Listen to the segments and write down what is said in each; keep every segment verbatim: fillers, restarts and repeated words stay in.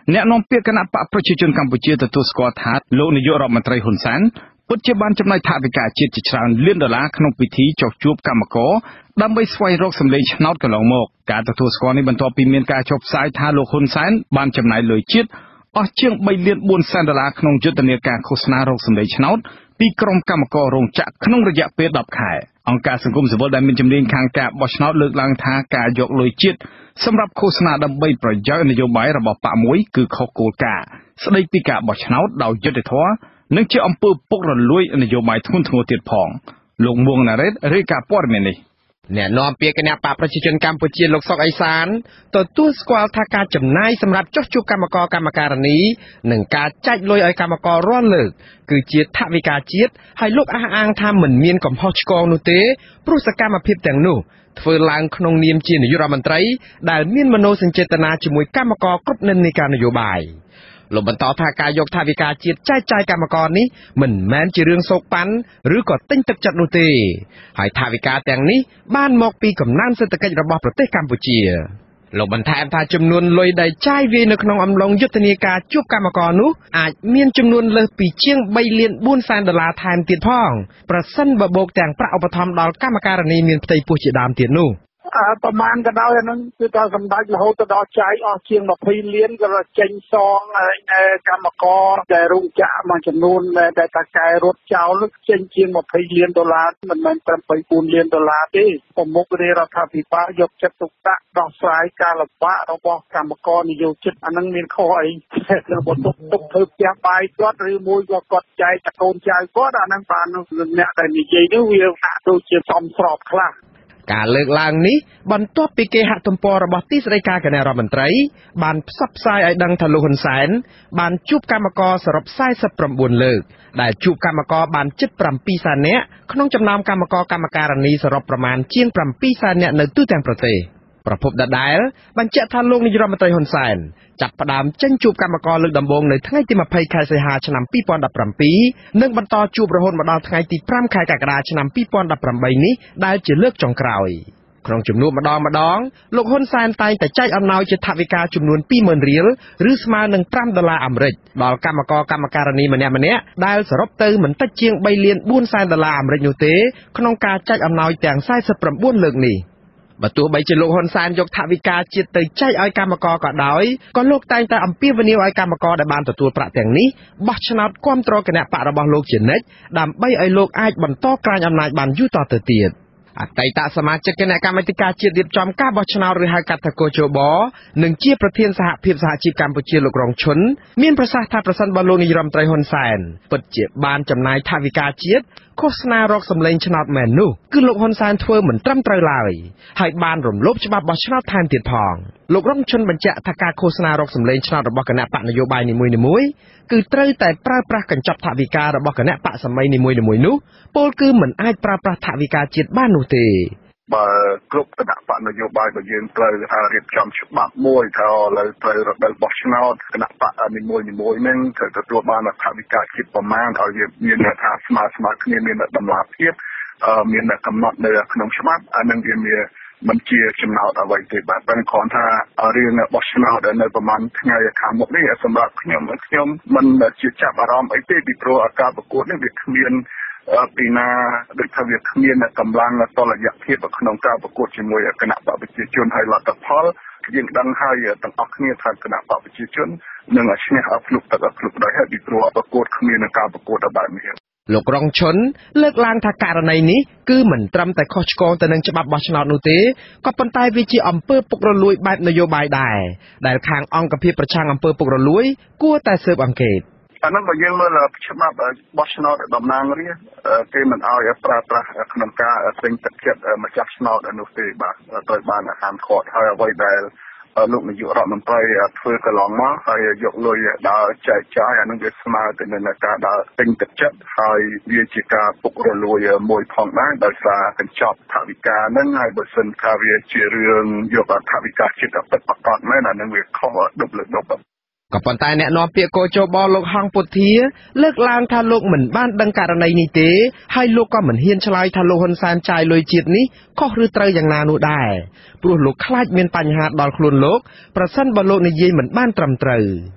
អ្នកនាំពាក្យគណៈបកប្រជាជនកម្ពុជាទទួលស្គាល់ថាលោកនាយករដ្ឋមន្ត្រីហ៊ុនសែនពិតជាបានចំណាយថវិកាជាតិជាច្រើនលានដុល្លារក្នុងពិធីចុះជួបកម្មករដើម្បីស្វែងរកសម្លេងឆ្នោតកន្លងមកការទទួលស្គាល់នេះបន្ទាប់ពីមានការចុះផ្សាយថាលោកហ៊ុនសែនបានចំណាយលុយជាតិអស់ជាងបីលានបួនសែនដុល្លារក្នុងយុទ្ធនាការឃោសនារកសម្លេងឆ្នោតពីក្រុមកម្មកររោងចក្រក្នុងរយៈពេលដប់ខែអង្គការសង្គមស៊ីវិលដែលមានជំនាញខាងការបោះឆ្នោតលើកឡើងថាការយកលុយជាតិសម្រាប់ឃោសនាដើម្បីប្រយោជន៍នយោបាយរបស់បកមួយគឺខុសគោលការណ៍ស្ដីពីការបោះឆ្នោតដោយយុត្តិធម៌និងជាអំពើពុករលួយនយោបាយធ្ងន់ធ្ងរទៀតផងលោកមួងណារ៉េតរាយការណ៍ព័ត៌មាននេះអ្នកនាំពាក្យគណៈបកប្រជាជនកម្ពុជាលោកសុកអេសានទទួលស្គាល់ថាការចំណាយសម្រាប់ចុះជួបកម្មករកម្មការិនីនិងការចែកលុយឲ្យកម្មកររាល់លើកគឺជាថវិកាជាតិហើយលោកអះអាងថាមិនមានកំហុសឆ្គងនោះទេព្រោះសកម្មភាពទាំងនោះធ្វើឡើងក្នុងនាមជានាយករដ្ឋមន្ត្រីដែលមានមនោសញ្ចេតនាជាមួយកម្មករគ្រប់និន្នាការនយោបាយលោកបន្តថាការយកថវិកាជាតិចែកចាយកម្មករនេះមិនមែនជារឿងសោកប៉ាន់ឬក៏ទិញទឹកចិត្តនោះទេហើយថវិកាទាំងនេះបានមកពីកំណើនសេដ្ឋកិច្ចរបស់ប្រទេសកម្ពុជាលោកបន្ថែមថាចំនួនលុយដែលចាយវាយនៅក្នុងអំឡុងយុទ្ធនាការជួបកម្មករនោះអាចមានចំនួនលើសពីជាងបីលានបួនសែនដុល្លារថែមទៀតផងប្រសិនបើបូកទាំងប្រាក់ឧបត្ថម្ភដល់កម្មការិនីមានផ្ទៃពោះជាដើមទៀតនោះប្រមាណក៏ដោយអានឹងគឺថាសម្ដេចរហូតទៅដល់ចាយអស់ជាងยี่สิบលានក៏ចេញសងកម្មករដែលរោងចក្រមួយចំនួនដែលតាកែរត់ចោលចេញជាងยี่สิบលានដុល្លារមិនមែនត្រឹមបីបួនលានដុល្លារទេប្រមុខរាជរដ្ឋាភិបាលយកចិត្តទុកដាក់ដោះស្រាយការលំបាករបស់កម្មករនិយោជិតអានឹងមានខុសអីរបស់ទុកទុកធ្វើផ្ទះបាយគាត់ឬមួយក៏គាត់ចែកតកូនចៅគាត់អានឹងបានអ្នកដែលនិយាយនោះវាហាក់ដូចជាសមស្របខ្លះការលើកឡើងនេះបន្ទាប់ពីគេហទំព័ររបស់ទីស្តីការគណៈរដ្ឋមន្ត្រីបានផ្សព្វផ្សាយឲ្យដឹងថាលោកហ៊ុនសែនបានជួបកម្មករសរុបสี่สิบเก้าលើកដែលជួបកម្មករបានជិតเจ็ดសែននាក់ក្នុងចំណោមកម្មករកម្មការិនីសរុបប្រមាណជាងเจ็ดសែននាក់នៅទូទាំងប្រទេសប្រពន្ធដដែលបញ្ជាក់ថាលោកនាយរដ្ឋមន្ត្រីហ៊ុនសែនចាប់ផ្ដើមចេញជួបកម្មករលើកដំបូងនៅថ្ងៃទីยี่สิบខែសីហាឆ្នាំยี่สิบสิบเจ็ดនិងបន្តជួបរហូតមកដល់ថ្ងៃទីห้าខែកក្កដាឆ្នាំยี่สิบสิบแปดនេះដែលជាលើកចុងក្រោយក្នុងជំនួបម្ដងម្ដងលោកហ៊ុនសែនតែងតែចែកអំណោយជាថវិកាចំនួនยี่หมื่นរៀលឬស្មើនឹងห้าដុល្លារអាមេរិកដល់កម្មករកម្មការិនីម្នាក់ម្នាក់ដែលសរុបទៅមិនតិចជាងបីលានបួនសែនដុល្លារអាមេរិកនោះទេក្នុងការចែកអំណោយទាំងสี่สิบเก้าលើកនេះបើទោះបីជាលោកហ៊ុនសែនយកថវិកាជាតិទៅចែកឲ្យកម្មករក៏ដោយក៏លោកតែងតែអំពាវនាវឲ្យកម្មករដែលបានទទួលប្រាក់ទាំងនេះបោះឆ្នោតគាំទ្រគណៈបករបស់លោកជានិច្ចដើម្បីឲ្យលោកអាចបន្តក្រាញអំណាចបានយូរតទៅទៀតអតីតសមាជិកគណៈកម្មាធិការជាតិរៀបចំការបោះឆ្នោតឬហៅកាត់ថាកោជបនិងជាប្រធានសហភាពសហជីពកម្ពុជាលោករងឈុនមានប្រសាសន៍ថាប្រសិនបើលោកនាយរដ្ឋមន្ត្រីហ៊ុនសែនពិតជាបានចំណាយថវិកាជាតិឃោសនារកសម្លេងឆ្នោតមែននោះគឺលោកហ៊ុនសែនធ្វើមិនត្រឹមត្រូវឡើយហើយបានរំលោភច្បាប់បោះឆ្នោតថែមទៀតផងលោករងឈុនបញ្ជាក់ថាការឃោសនារកសម្លេងឆ្នោតរបស់គណៈបកនយោបាយនីមួយៗគឺត្រូវតែប្រើប្រាស់កញ្ចប់ថវិការបស់គណៈបកសម័យនីមួយៗនោះពោលគឺមិនអាចប្រើប្រាស់ថវិកាជាតិបាននោះទេបើគ្រប់គណៈបកនយោបាយបើយើងត្រូវរៀបចំច្បាប់មួយថាលើត្រូវរដូវបោះឆ្នោតគណៈបកនីមួយៗហ្នឹងត្រូវទទួលបានថវិកាជាតិប្រមាណឲ្យវាមានថាស្មើស្មើគ្នាមានតម្លាភាពមានកំណត់នៅក្នុងច្បាប់អានឹងវាមានមិនជាចំណោទអ្វីទេបាទប៉ុន្តែគ្រាន់ថារឿងបោះឆ្នោតនៅប្រហែលថ្ងៃខាងមុខនេះសម្រាប់ខ្ញុំខ្ញុំមិនជាចាប់អារម្មណ៍អីទេពីព្រោះការប្រកួតនេះវាគ្មានពីណាដូចថាវាគ្មានកម្លាំងតលយៈភាពក្នុងការប្រកួតជាមួយគណៈបកប្រជាជនហើយលទ្ធផលយើងដឹងហើយទាំងអស់គ្នាថាគណៈបកប្រជាជននឹងឈ្នះភ្លុកទឹកភ្លុកដោយហើយពីព្រោះប្រកួតគ្មានការប្រកួតបែបនេះលោករងឈុនលើកឡើងថាករណីនេះគឺមិនត្រឹមតែខុសឆ្គងទៅនឹងច្បាប់បោះឆ្នោតនោះទេក៏ប៉ុន្តែវាជាអំពើពុករលួយបែបនយោបាយដែរដែលខាងអង្គភាពប្រឆាំងអំពើពុករលួយគួរតែស៊ើបអង្កេតអានោះបើយើងមើលច្បាប់បោះឆ្នោតតំណាងរាស្ត្រគេមិនអោយប្រើប្រាស់ក្នុងការទិញទឹកចិត្តម្ចាស់ឆ្នោតនោះទេបាទត្រូវបានហាមឃាត់ហើយអ្វីដែលលោកនាយករដ្ឋមន្ត្រីធ្វើកន្លងមកហើយយកលុយដើរចែកចាយអានឹងវាស្មើទៅនឹងការដើរទិញទឹកចិត្តហើយវាជាការពុករលួយមួយផងដែរដោយសារកញ្ចប់ថវិកាហ្នឹងហើយបើសិនថាវាជារឿងយកថវិកាជាតិពិតប្រាកដមែនអានឹងវាខុសដប់លើដប់ក៏ប៉ុន្តែអ្នកនាំពាក្យកោជបលោកហងពុធាលើកឡើងថាលោកមិនបានដឹងករណីនេះទេហើយលោកក៏មិនហ៊ានឆ្លើយថាលោកហ៊ុនសែនចាយលុយជាតិនេះខុសឬត្រូវយ៉ាងណានោះដែរព្រោះលោកខ្លាចមានបញ្ហាដល់ខ្លួនលោកប្រសិនបើលោកនិយាយមិនបានត្រឹមត្រូវ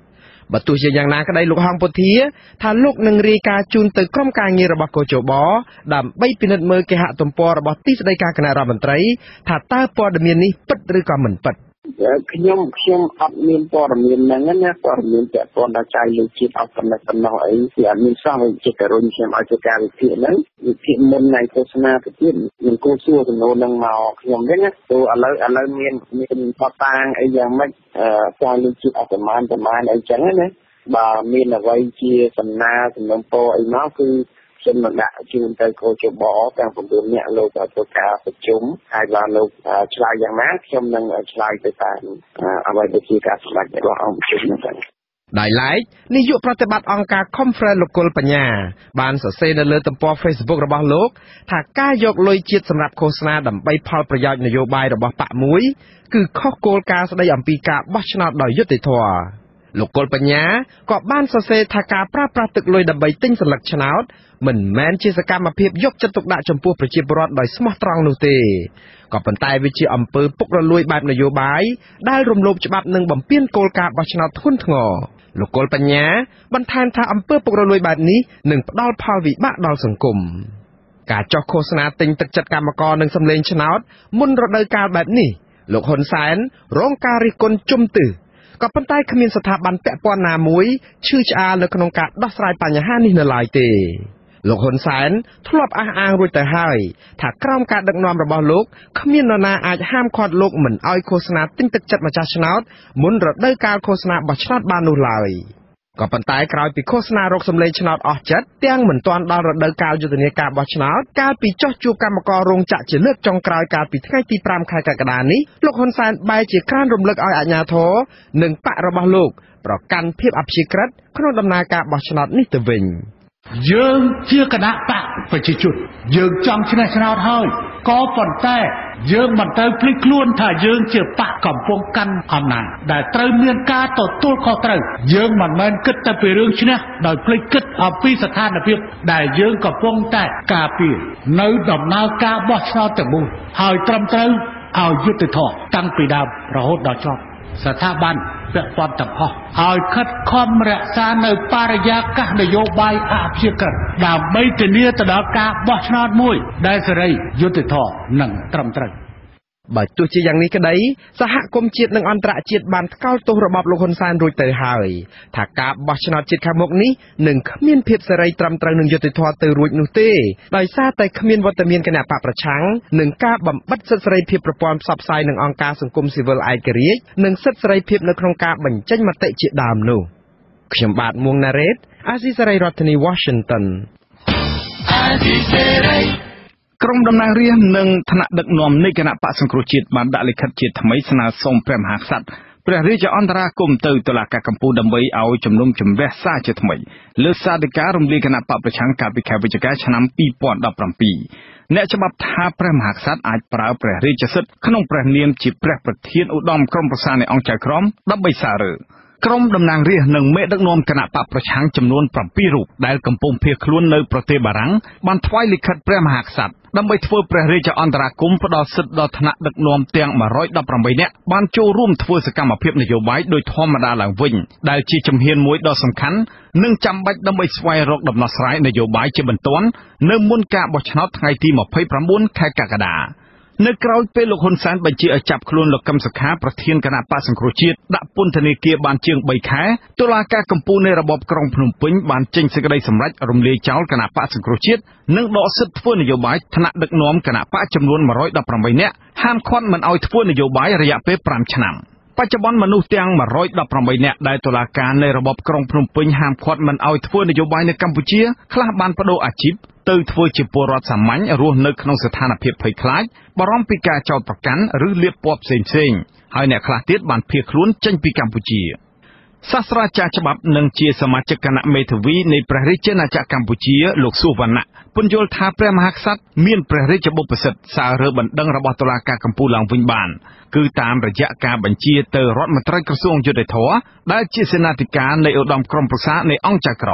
បើទោះជាយ៉ាងណាក្តីលោកហងពុធាថាលោកនឹងរាយការណ៍ជូនទៅក្រុមការងាររបស់កោជបដើម្បីពិនិត្យមើលគេហទំព័ររបស់ទីស្តីការគណៈរដ្ឋមន្ត្រីថាតើព័ត៌មាននេះពិតឬក៏មិនពិតខ្ញុំខ្ញុំអត់មានព័ត៌មានហ្នឹងណាព័ត៌មានពាក់ព័ន្ធដល់ចៃលើជាតិអត់កំណត់បំណងអីគឺអត់មានសោះវិជាការរុញខ្ញុំឲ្យធ្វើការវិភាគហ្នឹងវិភាគមុននៃឃោសនាទៅទៀតមិនគួរសួរចំនួនហ្នឹងមកខ្ញុំទេណាព្រោះឥឡូវឥឡូវមានមានផតតាងអីយ៉ាងម៉េចអឺចាយលើជាតិអត់ប្រមាណប្រមាណអីចឹងណាបើមានអ្វីជាសំណាសំណុំពរអីមកគឺខ្ញុំនឹងដាក់ជូនទៅកោជបទាំង៩នាក់លោកធ្វើការប្រជុំហើយបើលោកឆ្លើយយ៉ាងណាខ្ញុំនឹងឆ្លើយទៅតាមអ្វីដែលជាការសម្រេចរបស់អង្គប្រជុំហ្នឹងដោយឡែកនាយកប្រតិបត្តិអង្គការ Conference លោកគុលបញ្ញាបានសរសេរនៅលើទំព័រ Facebook របស់លោកថាការយកលុយជាតិសម្រាប់ឃោសនាដើម្បីផលប្រយោជន៍នយោបាយរបស់បកមួយគឺខុសគោលការណ៍ស្តីអំពីការបោះឆ្នោតដោយយុត្តិធម៌លោកគុលបញ្ញាក៏បានសរសេរថាការប្រើប្រាស់ទឹកលុយដើម្បីទិញសន្លឹកឆ្នោតមិនមែនជាសកម្មភាពយកចិត្តទុកដាក់ចំពោះប្រជាពលរដ្ឋដោយស្មោះត្រង់នោះទេក៏ប៉ុន្តែវាជាអំពើពុករលួយបែបនយោបាយដែលរំលោភច្បាប់និងបំពានគោលការណ៍បោះឆ្នោតធ្ងន់ធ្ងរលោកគុលបញ្ញាបន្ថែមថាអំពើពុករលួយបែបនេះនឹងផ្ដល់ផលវិបាកដល់សង្គមការចោះឃោសនាទិញទឹកចិត្តកម្មករនិងសម្លេងឆ្នោតមុនរដូវកាលបែបនេះលោកហ៊ុនសែនរងការរិះគន់ជុំទិសក៏ប៉ុន្តែគ្មានស្ថាប័នពាក់ព័ន្ធណាមួយឈឺឆ្អាលនៅក្នុងការដោះស្រាយបញ្ហានេះនៅឡើយទេលោកហ៊ុនសែនធ្លាប់អះអាងរួចទៅហើយថាក្រោមការដឹកនាំរបស់លោកគ្មាននរណាអាចហាមឃាត់លោកមិនឲ្យឃោសនាទិញទឹកចិត្តម្ចាស់ឆ្នោតមុនរដូវកាលឃោសនាបោះឆ្នោតបាននោះឡើយក៏ប៉ុន្តែក្រោយពីឃោសនារកសម្លេងឆ្នោតអស់ចិត្តទាំងមិនទាន់ដល់រដូវកាលយុទ្ធនាការបោះឆ្នោតកាលពីចោះជួបកម្មកររោងចក្រជាលើកចុងក្រោយកាលពីថ្ងៃទីប្រាំខែកក្កដានេះលោកហ៊ុនសែនបែរជាក្រានរំលឹកឲ្យអាជ្ញាធរនិងបករបស់លោកប្រកាន់ភាពអព្យាក្រឹតក្នុងដំណើរការបោះឆ្នោតនេះទៅវិញយើងជាគណៈបកប្រជាជនយើងចង់ឈ្នះឆ្នោតហើយក៏ប៉ុន្តែយើងមិនត្រូវភ្លេចខ្លួនថាយើងជាបកកំពុងកាន់អំណាចដែលត្រូវមានការទទួលខុសត្រូវយើងមិនមែនគិតតែពីរឿងឈ្នះដោយភ្លេចគិតអំពីស្ថានភាពដែលយើងកំពុងតែការពារនៅដំណើរការបោះឆ្នោតទាំងមូលហើយត្រឹមត្រូវឲ្យយុត្តិធម៌តាំងពីដើមរហូតដល់ចប់ស្ថាប័នពាក់ព័ន្ធទាំងអស់ឲ្យខិតខំរក្សានៅបរិយាកាសនយោបាយអព្យាក្រឹតដើម្បីធានាទៅដល់ការបោះឆ្នោតមួយដែលសេរីយុត្តិធម៌និងត្រឹមត្រូវបើទោះជាយ៉ាងនេះក្តីសហគមន៍ជាតិនិងអន្តរជាតិបានថ្កោលទោសរបបលោកហ៊ុនសែនរួចទៅហើយថាការបោះឆ្នោតជាតិខាងមុខនេះនឹងគ្មានភាពសេរីត្រឹមត្រូវនឹងយុត្តិធម៌ទៅរួចនោះទេដោយសារតែគ្មានវត្តមានគណៈបកប្រឆាំងនិងការបំបិទសិទ្ធិសេរីភាពប្រព័ន្ធផ្សព្វផ្សាយនិងអង្គការសង្គមស៊ីវិលឯករាជ្យនិងសិទ្ធិសេរីភាពនៅក្នុងការបញ្ចេញមតិជាដើមនោះខ្ញុំបាទមួងណារ៉េតអាស៊ីសេរីរដ្ឋធានី Washington អាស៊ីសេរីក្រុមតំណាងរាស្ត្រនិងថ្នាក់ដឹកនាំនៃគណៈបក្សសង្គ្រោះជាតិបានដាក់លិខិតជាថ្មីស្នើសុំព្រះមហាក្សត្រព្រះរាជអន្តរាគមន៍ទៅតុលាការកំពូលដើម្បីឲ្យជំនុំជម្រះសារជាថ្មីលើសារដីការរំលាយគណៈបកប្រឆាំងកាលពីខែវិច្ឆិកាឆ្នាំពីរពាន់ដប់ប្រាំពីរអ្នកច្បាប់ថាព្រះមហាក្សត្រអាចប្រើព្រះរាជសិទ្ធិក្នុងព្រះនាមជាព្រះប្រធានឧត្តមក្រុមប្រឹក្សានៃអង្គចៅក្រមដើម្បីសាររើក្រុមតំណាងរាស្ត្រនិងមេដឹកនាំគណៈបកប្រឆាំងចំនួនប្រាំពីររូបដែលកំពុងភៀសខ្លួននៅប្រទេសបារាំងបានថ្វាយលិខិតព្រះមហាក្សត្រដើម្បីធ្វើព្រះរាជអន្តរាគមន៍ផ្ដល់សិទ្ធិដល់ថ្នាក់ដឹកនាំទាំងមួយរយដប់ប្រាំបីនាក់បានចូលរួមធ្វើសកម្មភាពនយោបាយដោយធម្មតាឡើងវិញដែលជាជំហានមួយដ៏សំខាន់និងចាំបាច់ដើម្បីស្វែងរកដំណោះស្រាយនយោបាយជាបន្ទាន់នៅមុនការបោះឆ្នោតថ្ងៃទីម្ភៃប្រាំបួនខែកក្កដានៅក្រៅពេលលោកហ៊ុនសែនបញ្ជាឲ្យចាប់ខ្លួនលោកកឹមសុខាប្រធានគណៈបក្សសង្គ្រោះជាតិដាក់ពន្ធនាគារបានជាងបីខែតុលាការកំពូលនៃរបបក្រុងភ្នំពេញបានចេញសេចក្តីសម្រេចរំលាយចោលគណៈបក្សសង្គ្រោះជាតិនិងដកសិទ្ធិធ្វើនយោបាយថ្នាក់ដឹកនាំគណៈបក្សចំនួនមួយរយដប់ប្រាំបីនាក់ហាមឃាត់មិនឲ្យធ្វើនយោបាយរយៈពេលប្រាំឆ្នាំបច្ចុប្បន្នមនុស្សទាំងមួយរយដប់ប្រាំបីនាក់ដែលតុលាការនៃរបបក្រុងភ្នំពេញហាមឃាត់មិនឲ្យធ្វើនយោបាយនៅកម្ពុជាខ្លះបានបដូរអាជីពទៅធ្វើជាពលរដ្ឋសាមញ្ញរស់នៅក្នុងស្ថានភាពភ័យខ្លាចបារម្ភពីការចោទប្រកាន់ឬលាបពណ៌ផ្សេងៗហើយអ្នកខ្លះទៀតបានភៀសខ្លួនចេញពីកម្ពុជាសាស្ត្រាចារ្យច្បាប់និងជាសមាជិកគណៈមេធាវីនៃព្រះរាជាណាចក្រកម្ពុជាលោកសុវណ្ណៈពន្យល់ថាព្រះមហាក្សត្រមានព្រះរាជបុព្វសិទ្ធិសាររើបណ្ដឹងរបស់តុលាការកំពូលឡើងវិញបានគឺតាមរយៈការបញ្ជាទៅរដ្ឋមន្ត្រីក្រសួងយុតិធធម៌ដែលជាសេនាធិការនៃឧត្តមក្រុមប្រឹក្សានៃអង្គចៅក្រម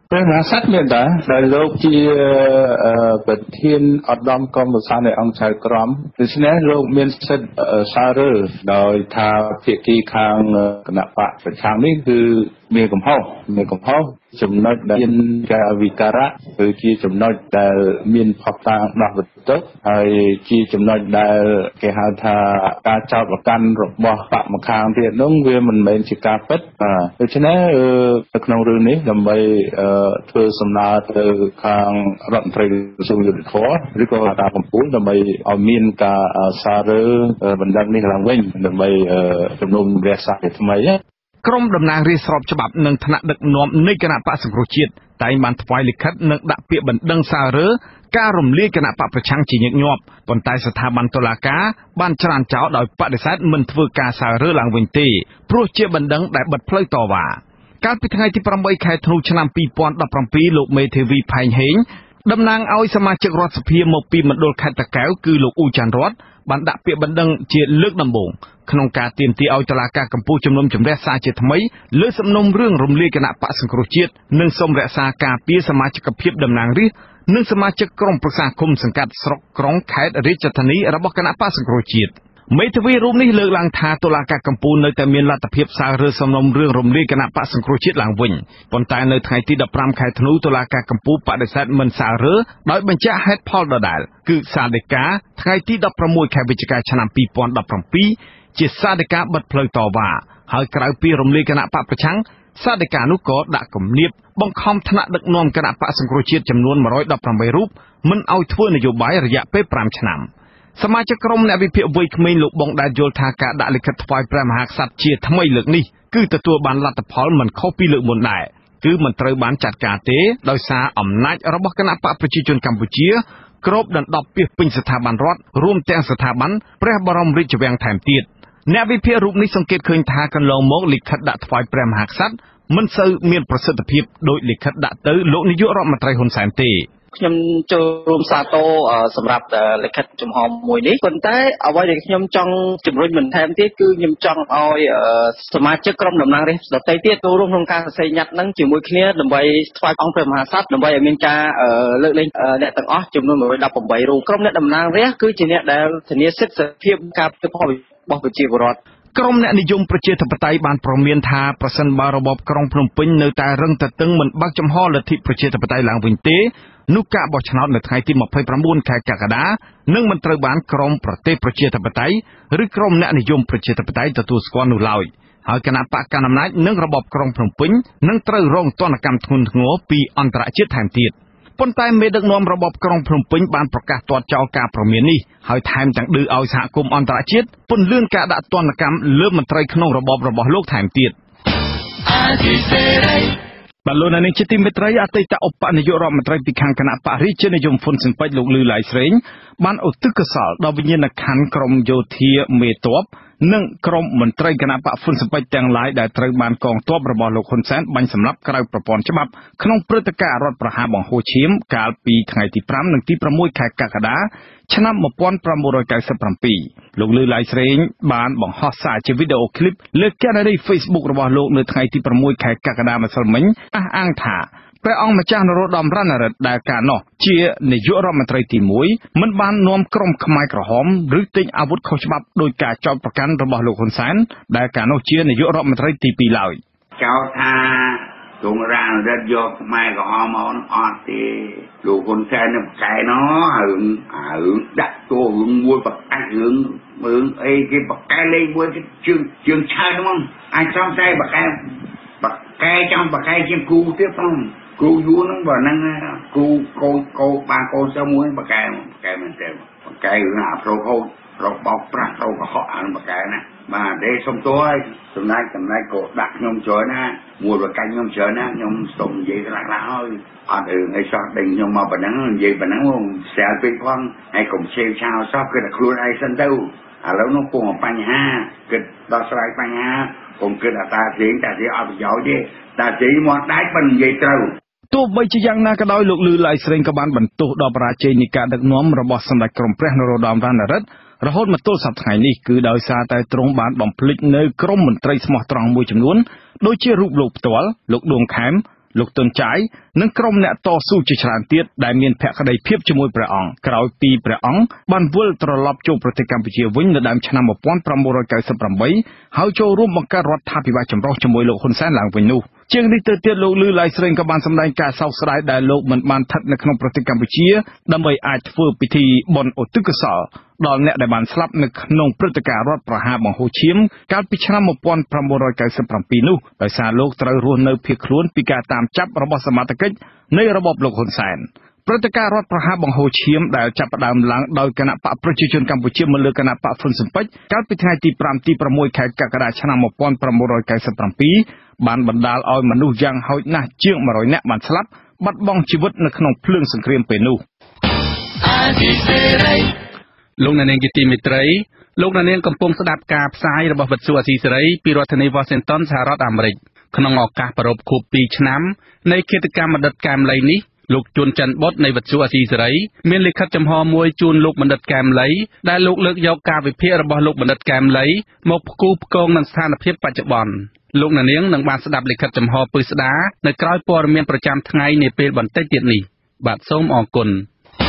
ព្រះមហាក្សត្រមានតែដែលលោកជាប្រធានឧត្តមគមប្រសានៃអង្គចៅក្រមដូច្នេះលោកមានសិទ្ធិសាររើដោយថាភាគីខាងគណៈបកប្រឆាំងនេះគឺមានកំហុសមានកំហុសចំណុចដែលមានការវិការៈគឺជាចំណុចដែលមានផុសតាងដោះវិទុកហើយជាចំណុចដែលគេហៅថាការចោទប្រកាន់របស់បកម្ខាងទៀតនោះវាមិនមែនជាការពិតបាទដូច្នេះនៅក្នុងរឿងនេះដើម្បីធ្វើសំណើទៅខាងរដ្ឋមន្ត្រីក្រសួងយុទ្ធភ័ពឬក៏ការកម្ពុជាដើម្បីឲ្យមានការសាររើបណ្ដឹងនេះឡើងវិញដើម្បីជំនុំជម្រះសាជាថ្មីក្រុមតំណាងរាស្ត្រស្របច្បាប់និងថ្នាក់ដឹកនាំនៃគណៈបកសង្គ្រោះជាតិតែងបានថ្វាយលិខិតនិងដាក់ពាក្យបណ្ដឹងសាររើការរំលាយគណៈបកប្រឆាំងជាញឹកញាប់ប៉ុន្តែស្ថាប័នតុលាការបានច្រានចោលដោយបដិសេធមិនធ្វើការសាររើឡើងវិញទេព្រោះជាបណ្ដឹងដែលបិទផ្លូវតវ៉ាកាលពីថ្ងៃទីប្រាំបីខែធ្នូឆ្នាំពីរពាន់ដប់ប្រាំពីរលោកមេធាវីផែងហេងតំណាងឲ្យសមាជិករដ្ឋសភាមកពីមណ្ឌលខេត្តតាកែវគឺលោកអ៊ូចាន់រតបានដាក់ពាក្យបណ្ដឹងជាលើកដំបូងក្នុងការទាមទារឲ្យតុលាការកំពូលជំនុំជម្រះសារជាថ្មីលើសំណុំរឿងរំលាយគណៈបកសង្គ្រោះជាតិនិងសូមរក្សាការពារសមាជិកភាពតំណាងរាស្ត្រនិងសមាជិកក្រុមប្រឹក្សាគុំសង្កាត់ស្រុកក្រុងខេត្តរាជធានីរបស់គណៈបកសង្គ្រោះជាតិមេធាវីរូបនេះលើកឡើងថាតុលាការកំពូលនៅតែមានលទ្ធភាពសាររើសំណុំរឿងរំលាយគណៈបកសង្គ្រោះជាតិឡើងវិញប៉ុន្តែនៅថ្ងៃទីដប់ប្រាំខែធ្នូតុលាការកំពូលបដិសេធមិនសាររើដោយបញ្ជាក់ហេតុផលដដែលគឺសាលដីកាថ្ងៃទីដប់ប្រាំមួយខែវិច្ឆិកាឆ្នាំពីរពាន់ដប់ប្រាំពីរជាសាលដីកាបិទផ្លូវតវ៉ាហើយក្រៅពីរំលាយគណៈបកប្រឆាំងសាលដីកានោះក៏ដាក់គំនាបបង្ខំថ្នាក់ដឹកនាំគណៈបកសង្គ្រោះជាតិចំនួនមួយរយដប់ប្រាំបីរូបមិនឲ្យធ្វើនយោបាយរយៈពេលប្រាំឆ្នាំសមាជិកក្រុមអ្នកវិភាគវ័យក្មេងលោកបងដែលយល់ថាការដាក់លិខិតថ្វាយព្រះមហាក្សត្រជាថ្មីលើកនេះគឺទទួលបានលទ្ធផលមិនខុសពីលើកមុនដែរគឺមិនត្រូវបានចាត់ការទេដោយសារអំណាចរបស់គណៈបកប្រជាជនកម្ពុជាគ្របដណ្ដប់ពាសពេញស្ថាប័នរដ្ឋរួមទាំងស្ថាប័នព្រះបរមរាជវាំងថែមទៀតអ្នកវិភាគរូបនេះសង្កេតឃើញថាកន្លងមកលិខិតដាក់ថ្វាយព្រះមហាក្សត្រមិនសូវមានប្រសិទ្ធភាពដោយលិខិតដាក់ទៅលោកនាយករដ្ឋមន្ត្រីហ៊ុនសែនទេខ្ញុំចូលរួមសាទរសម្រាប់លិខិតចំហមួយនេះប៉ុន្តែអ្វីដែលខ្ញុំចង់ជំរុញបន្ថែមទៀតគឺខ្ញុំចង់ឲ្យសមាជិកក្រុមតំណាងរាស្ត្រដទៃទៀតចូលរួមក្នុងការសរសេរញត្តិនឹងជាមួយគ្នាដើម្បីថ្វាយអង្គព្រះមហាក្សត្រដើម្បីឲ្យមានការលើកលែងអ្នកទាំងអស់ចំនួនមួយរយដប់ប្រាំបីរូបក្រុមអ្នកតំណាងរាស្ត្រគឺជាអ្នកដែលធានាសិទ្ធិសេរីភាពការប្រតិបត្តិរបស់ប្រជាពលរដ្ឋក្រុមអ្នកនិយមប្រជាធិបតេយ្យបានប្រមានថាប្រសិនបើរបបក្រុងភ្នំពេញនៅតែរឹងទទឹងមិនបើកចំហលទ្ធិប្រជាធិបតេយ្យឡើងវិញទេនោះការបោះឆ្នោតនៅថ្ងៃទីម្ភៃប្រាំបួនខែកក្កដានឹងមិនត្រូវបានក្រុមប្រទេសប្រជាធិបតេយ្យឬក្រុមអ្នកនិយមប្រជាធិបតេយ្យទទួលស្គាល់នោះឡើយហើយគណៈបកកណ្ដាលអំណាចនិងរបបក្រុងភ្នំពេញនឹងត្រូវរងទណ្ឌកម្មធ្ងន់ធ្ងរពីអន្តរជាតិថែមទៀតប៉ុន្តែមេដឹកនាំរបបក្រុងភ្នំពេញបានប្រកាសទាត់ចោលការប្រមាននេះហើយថែមទាំងឌឺឲ្យសហគមន៍អន្តរជាតិពន្លឿនការដាក់ទណ្ឌកម្មលើមន្ត្រីក្នុងរបបរបស់លោកថែមទៀតបលូននេះជាទីមេត្រីអតីតឧបនាយករដ្ឋមន្ត្រីពីខាងគណៈបរិជានិយមហ៊ុនស៊ិនប៉ិចលោកលឺឡៃស្រេងបានឧទ្ទិសកុសលដល់វិញ្ញាណក្ខន្ធក្រមយោធាមេទ័ពនិងក្រុមមន្ត្រីគណៈបកហ៊ុនស៊ិនប៉ិចទាំងឡាយដែលត្រូវបានកងទ័ពរបស់លោកហ៊ុនសែនបាញ់សម្លាប់ក្រៅប្រព័ន្ធច្បាប់ក្នុងព្រឹត្តិការណ៍រដ្ឋប្រហារបង្ហូរឈាមកាលពីថ្ងៃទីប្រាំនិងទីប្រាំមួយខែកក្កដាឆ្នាំmột nghìn tám trăm chín mươi bảyលោកលឺឡៃស្រេងបានបង្ហោះសារជាវីដេអូឃ្លីបលើកេណរី Facebook របស់លោកនៅថ្ងៃទីប្រាំមួយខែកក្កដាម្សិលមិញអះអាងថាព្រះអង្គម្ចាស់នរោត្តមរណរដ្ឋដែលកាលនោះជានាយករដ្ឋមន្ត្រីទីមួយមិនបាននាំក្រុមខ្មែរក្រហមឬទិញអាវុធខុសច្បាប់ដោយការចោទប្រកាន់របស់លោកហ៊ុនសែនដែលកាលនោះជានាយករដ្ឋមន្ត្រីទីពីរឡើយចោទថាទ្រង់រានរដ្ឋយកខ្មែរក្រហមមកនោះអត់ទេលោកហ៊ុនសែននឹងប្រកែណោរឿងរឿងដាក់ទោសរឿងមួយប្រកាសរឿងមើលអីគេប្រកែលេខមួយជើងជើងឆើហ្នឹងអាចសំតែប្រកែប្រកែចង់ប្រកែជាគ្រូទៀតផងគ្រូយួរហ្នឹងបើហ្នឹងគ្រូកូនកូនបានកូនសិស្សមួយប្រកែប្រកែមែនទេប្រកែរឿងអាប្រូហូតរកបោកប្រាស់រកកុហកអានប្រកែណាបាទទេសុំទោសឲ្យសម្ដេចសម្ដេចក៏ដាក់ខ្ញុំច្រើនណាមួយប្រកាច់ខ្ញុំច្រើនណាខ្ញុំសុំនិយាយខ្លះខ្លះហើយអត់រឿងអីសោះដេញខ្ញុំមកប៉ុណ្ណឹងនិយាយប៉ុណ្ណឹងស្រាលពេកផងហើយកុំឆេវឆាវសោះគឺតែខ្លួនឯងសិនទៅឥឡូវនោះពុំបញ្ហាគិតដោះស្រាយបញ្ហាកុំគិតអាតាជេងតែជាអត់ប្រយោជន៍ទេតាជេងមកដាច់ប៉ុន្តែនិយាយត្រូវទោះបីជាយ៉ាងណាក៏ដោយលោកលឺឡៃស្រេងក៏បានបន្ទោសដល់បរាជ័យនៃការដឹកនាំរបស់សម្ដេចក្រមព្រះនរោត្តមរណរដ្ឋរហូតមកទល់សប្តាហ៍ថ្ងៃនេះគឺដោយសារតែទ្រង់បានបំភ្លេចនៅក្រុមមន្ត្រីស្មោះត្រង់មួយចំនួនដូចជារូបលោកផ្ទាល់លោកដួងខែមលោកតុនចាយនិងក្រុមអ្នកតស៊ូជាច្រើនទៀតដែលមានភក្តីភាពជាមួយព្រះអង្គក្រោយពីព្រះអង្គបានវិលត្រឡប់ចូលប្រទេសកម្ពុជាវិញនៅដើមឆ្នាំmột nghìn chín trăm chín mươi támហើយចូលរួមបង្កើតរដ្ឋាភិបាលចម្រុះជាមួយលោកហ៊ុនសែនឡើងវិញនោះជាងនេះទៅទៀតលោកលឺឡៃស្រេងក៏បានសម្ដែងការសោកស្ដាយដែលលោកមិនបានស្ថិតនៅក្នុងប្រទេសកម្ពុជាដើម្បីអាចធ្វើពិធីបុណ្យឧទ្ទិសកុសលដល់អ្នកដែលបានស្លាប់នៅក្នុងព្រឹត្តិការណ៍រដ្ឋប្រហារបង្ហូរឈាមកាលពីឆ្នាំmột nghìn chín trăm chín mươi bảyនោះដោយសារលោកត្រូវរស់នៅភៀសខ្លួនពីការតាមចាប់របស់សមត្ថកិច្ចនៃរបបលោកហ៊ុនសែនព្រឹត្តិការណ៍រដ្ឋប្រហារបង្ហូរឈាមដែលចាប់ផ្ដើមឡើងដោយគណៈបកប្រជាជនកម្ពុជាមកលើគណៈបកហ៊ុនស៊ិនប៉ិចកាលពីថ្ងៃទី5ទី6ខែកក្កដាឆ្នាំmột nghìn chín trăm chín mươi bảyបានបណ្ដាលឲ្យមនុស្សយ៉ាងហោចណាស់ជាងmột trămនាក់បានស្លាប់បាត់បង់ជីវិតនៅក្នុងភ្លើងសង្គ្រាមពេលនោះលោកអ្នកនាងជាទីមេត្រីលោកអ្នកនាងកំពុងស្ដាប់ការផ្សាយរបស់វិទ្យុអាស៊ីសេរីពីរដ្ឋធានី Washington សហរដ្ឋអាមេរិកក្នុងឱកាសប្រពខួបពីរឆ្នាំនៃគិតកម្មបណ្ឌិតកែមលីនេះលោកជួនច័ន្ទបុតនៃវិទ្យុអាស៊ីសេរីមានលិខិតចំហមួយជូនលោកបណ្ឌិតកែមលីដែលលោកលើកយកការវិភាគរបស់លោកបណ្ឌិតកែមលីមកផ្គូផ្គងនឹងស្ថានភាពបច្ចុប្បន្នលោកអ្នកនាងនឹងបានស្ដាប់លិខិតចំហពិស្ដារនៅក្រោយព័ត៌មានប្រចាំថ្ងៃនាពេលបន្តិចទៀតនេះបាទសូមអរគុណ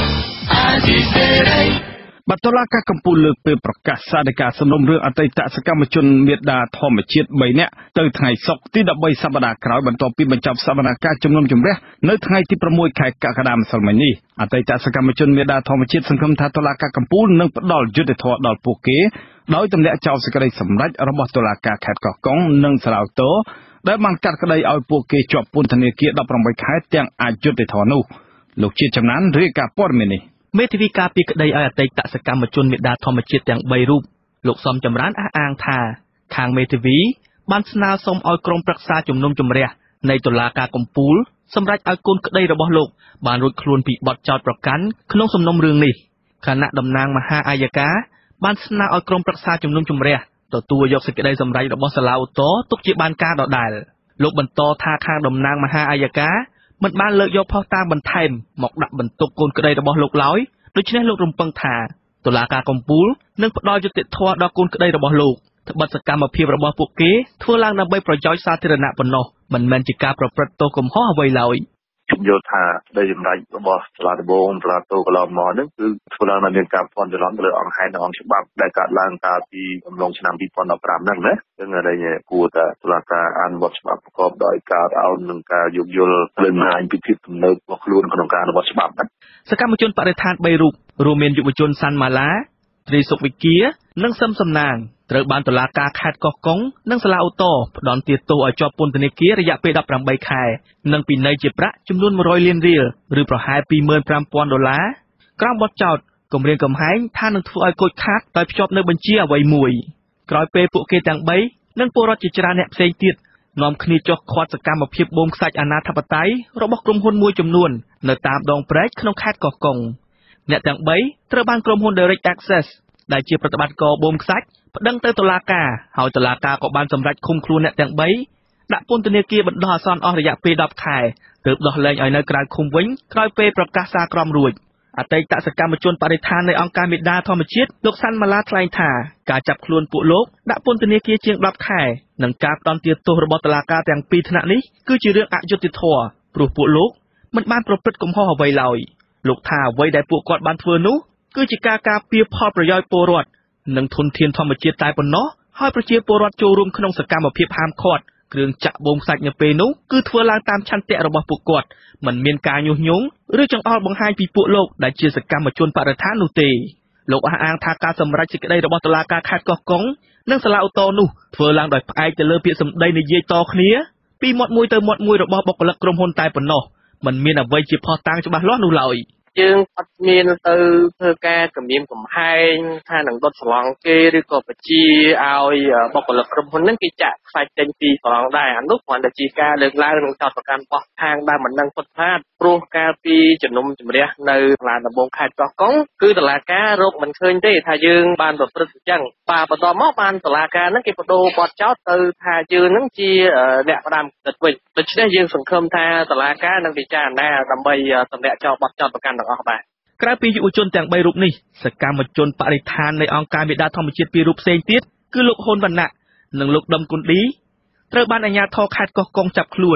បតុលាការកំពូលលើកពេលប្រកាសសាធិការសំណុំរឿងអតីតសកម្មជនមេដាធម្មជាតិបីនាក់ទៅថ្ងៃសុក្រទី13សប្តាហ៍ក្រោយបន្ទាប់ពីបញ្ចប់សវនកម្មជំនុំជម្រះនៅថ្ងៃទី6ខែកក្កដាម្សិលមិញនេះអតីតសកម្មជនមេដាធម្មជាតិសង្ឃឹមថាតុលាការកំពូលនឹងផ្ដល់យុត្តិធម៌ដល់ពួកគេដោយទម្លាក់ចោលសេចក្តីសម្រេចរបស់តុលាការខេត្តកោះកុងនិងសាឡាវតូដែលបានកាត់ក្តីឲ្យពួកគេជាប់ពន្ធនាគារ18ខែទាំងអយុត្តិធម៌នោះលោកជាចំណានរាយការណ៍ព័ត៌មាននេះមេធាវីការពីក្តីឲ្យអតីតសកម្មជនមេដាធម្មជាតិទាំងបីរូបលោកសំចម្រើនអះអាងថាខាងមេធាវីបានស្នើសុំឲ្យក្រុមប្រឹក្សាជំនុំជម្រះនៃតុលាការកំពូលសម្រេចឲ្យកូនក្តីរបស់លោកបានរួចខ្លួនពីបទចោទប្រកាន់ក្នុងសំណុំរឿងនេះគណៈតំណាងមហាអាយកាបានស្នើឲ្យក្រុមប្រឹក្សាជំនុំជម្រះទទួលយកសេចក្តីសម្រេចរបស់សាឡាវតូទុកជាបានការដដែលលោកបន្តថាខាងតំណាងមហាអាយកាមិនបានលើកយកផុសតាងបន្ថែមមកដាក់បន្ទុកកូនក្តីរបស់លោកឡើយដូច្នេះលោករំពឹងថាតុលាការកំពូលនឹងផ្ដល់យុត្តិធម៌ដល់កូនក្តីរបស់លោកត្បិតសកម្មភាពរបស់ពួកគេធ្វើឡើងដើម្បីប្រយោជន៍សាធារណៈប៉ុណ្ណោះមិនមែនជាការប្រព្រឹត្តទោសកំហុសអ្វីឡើយខ្ញុំយល់ថាដែលចម្រាច់របស់សាលាដំបងសាលាតូកន្លងមកហ្នឹងគឺធ្វើឡើងនៅមានការព័ន្ធច្រឡំទៅលើអង្គហេតុនិងអង្គច្បាប់ដែលកើតឡើងកាលពីអំឡុងឆ្នាំពីរពាន់ដប់ប្រាំហ្នឹងណាចឹងហើយគួរតែតុលាការអនុវត្តច្បាប់ប្រកបដោយការអោននិងការយោគយល់លើបង្ហាញពីភាពទំនើបរបស់ខ្លួនក្នុងការអនុវត្តច្បាប់ហ្នឹងសកម្មជនបរិស្ថានបីរូបរួមមានយុវជនសាន់ម៉ាឡាត្រីសុកវិគានិងសឹមសំណាងត្រូវបានតុលាការខេត្តកោះកុងនិងសាឡាអូតូផ្ដន្ទាទោសឲ្យជាប់ពន្ធនាគាររយៈពេល18ខែនិងពិន័យជាប្រាក់ចំនួន100លានរៀលឬប្រហែលtwo thousand five hundredដុល្លារក្រោមបទចោទគំរាមកំហែងថានឹងធ្វើឲ្យខូចខាតដោយភ្ជាប់នៅបញ្ជាអ្វីមួយក្រោយពេលពួកគេទាំងបីនិងពលរដ្ឋជាច្រើនអ្នកផ្សេងទៀតនាំគ្នាចុះឃាត់សកម្មភាពបូមខ្សាច់អាណាធិបតេយ្យរបស់ក្រុមហ៊ុនមួយចំនួននៅតាមដងព្រែកក្នុងខេត្តកោះកុងអ្នកទាំងបីត្រូវបានក្រុមហ៊ុន Direct Access ដែលជាប្រតិបត្តិករបូមខ្សាច់ប្តឹងទៅតុលាការហើយតុលាការក៏បានសម្រេចឃុំខ្លួនអ្នកទាំងបីដាក់ពន្ធនាគារបណ្ដោះអាសន្នអស់រយៈពេលtenខែទើបដោះលែងឲ្យនៅក្រៅឃុំវិញក្រោយពេលប្រកាសសារក្រមរួចអតីតសកម្មជនបរិស្ថាននៃអង្គការមេដាធម្មជាតិលោកសាន់ម៉ាឡាថ្លែងថាការចាប់ខ្លួនពួកលោកដាក់ពន្ធនាគារជាងtenខែនិងការផ្តន្ទាទោសរបស់តុលាការទាំងពីរថ្នាក់នេះគឺជារឿងអយុត្តិធម៌ព្រោះពួកលោកមិនបានប្រព្រឹត្តកំហុសអ្វីឡើយលោកថាអ្វីដែលពួកគាត់បានធ្វើនោះគឺជាការការពារផលប្រយោជន៍ពលរដ្ឋនិងធនធានធម្មជាតិតែប៉ុណ្ណោះហើយប្រជាពលរដ្ឋចូលរួមក្នុងសកម្មភាពហាមឃាត់គ្រឿងចាក់បូមខ្សាច់នៅពេលនោះគឺធ្វើឡើងតាមឆន្ទៈរបស់ពួកគាត់មិនមានការញុះញង់ឬចង្អុលបង្ហាញពីពួកលោកដែលជាសកម្មជនបរិស្ថាននោះទេលោកអះអាងថាការសម្រេចសេចក្តីរបស់តុលាការខេត្តកោះកុងនិងសាឡាអូតូនោះធ្វើឡើងដោយផ្អែកទៅលើពាក្យសម្ដីនិយាយតគ្នាពីមាត់មួយទៅមាត់មួយរបស់បុគ្គលិកក្រុមហ៊ុនតែប៉ុណ្ណោះមិនមានអ្វីជាភស្តុតាងច្បាស់លាស់នោះឡើយយើងអត់មានទៅធ្វើការគំរាមកំហែងថានឹងដុតស្លង់គេឬក៏បញ្ជាឲ្យបុគ្គលិកក្រុមហ៊ុនហ្នឹងគេចាក់ខ្សាច់ចេញពីស្លង់ដែរអានោះគ្រាន់តែជាការលើកឡើងនិងចោទប្រកាន់របស់ខាងដែលមិនដឹងពុតផាតព្រោះកាលពីជំនុំជម្រះនៅសាលាដំបងខេត្តកោះកុងគឺតុលាការរកមិនឃើញទេថាយើងបានប្រព្រឹត្តអញ្ចឹងបាទបន្ទាប់មកបានតុលាការហ្នឹងគេបដូរបទចោទទៅថាយើងហ្នឹងជាអ្នកផ្ដាំគិតវិញដូច្នេះយើងសង្ឃឹមថាតុលាការនឹងពិចារណាដើម្បីទម្លាក់ចោលបទចោទប្រកាន់ទាំងអស់ដែរក្រៅពីយុវជនទាំងបីរូបនេះសកម្មជនបរិស្ថាននៃអង្គការមេដាធម្មជាតិពីររូបផ្សេងទៀតគឺលោកហ៊ុនវណ្ណៈនិងលោកដឹមគុនឌីត្រូវបានអាជ្ញាធរខេត្តកោះកុងចាប់ខ្លួន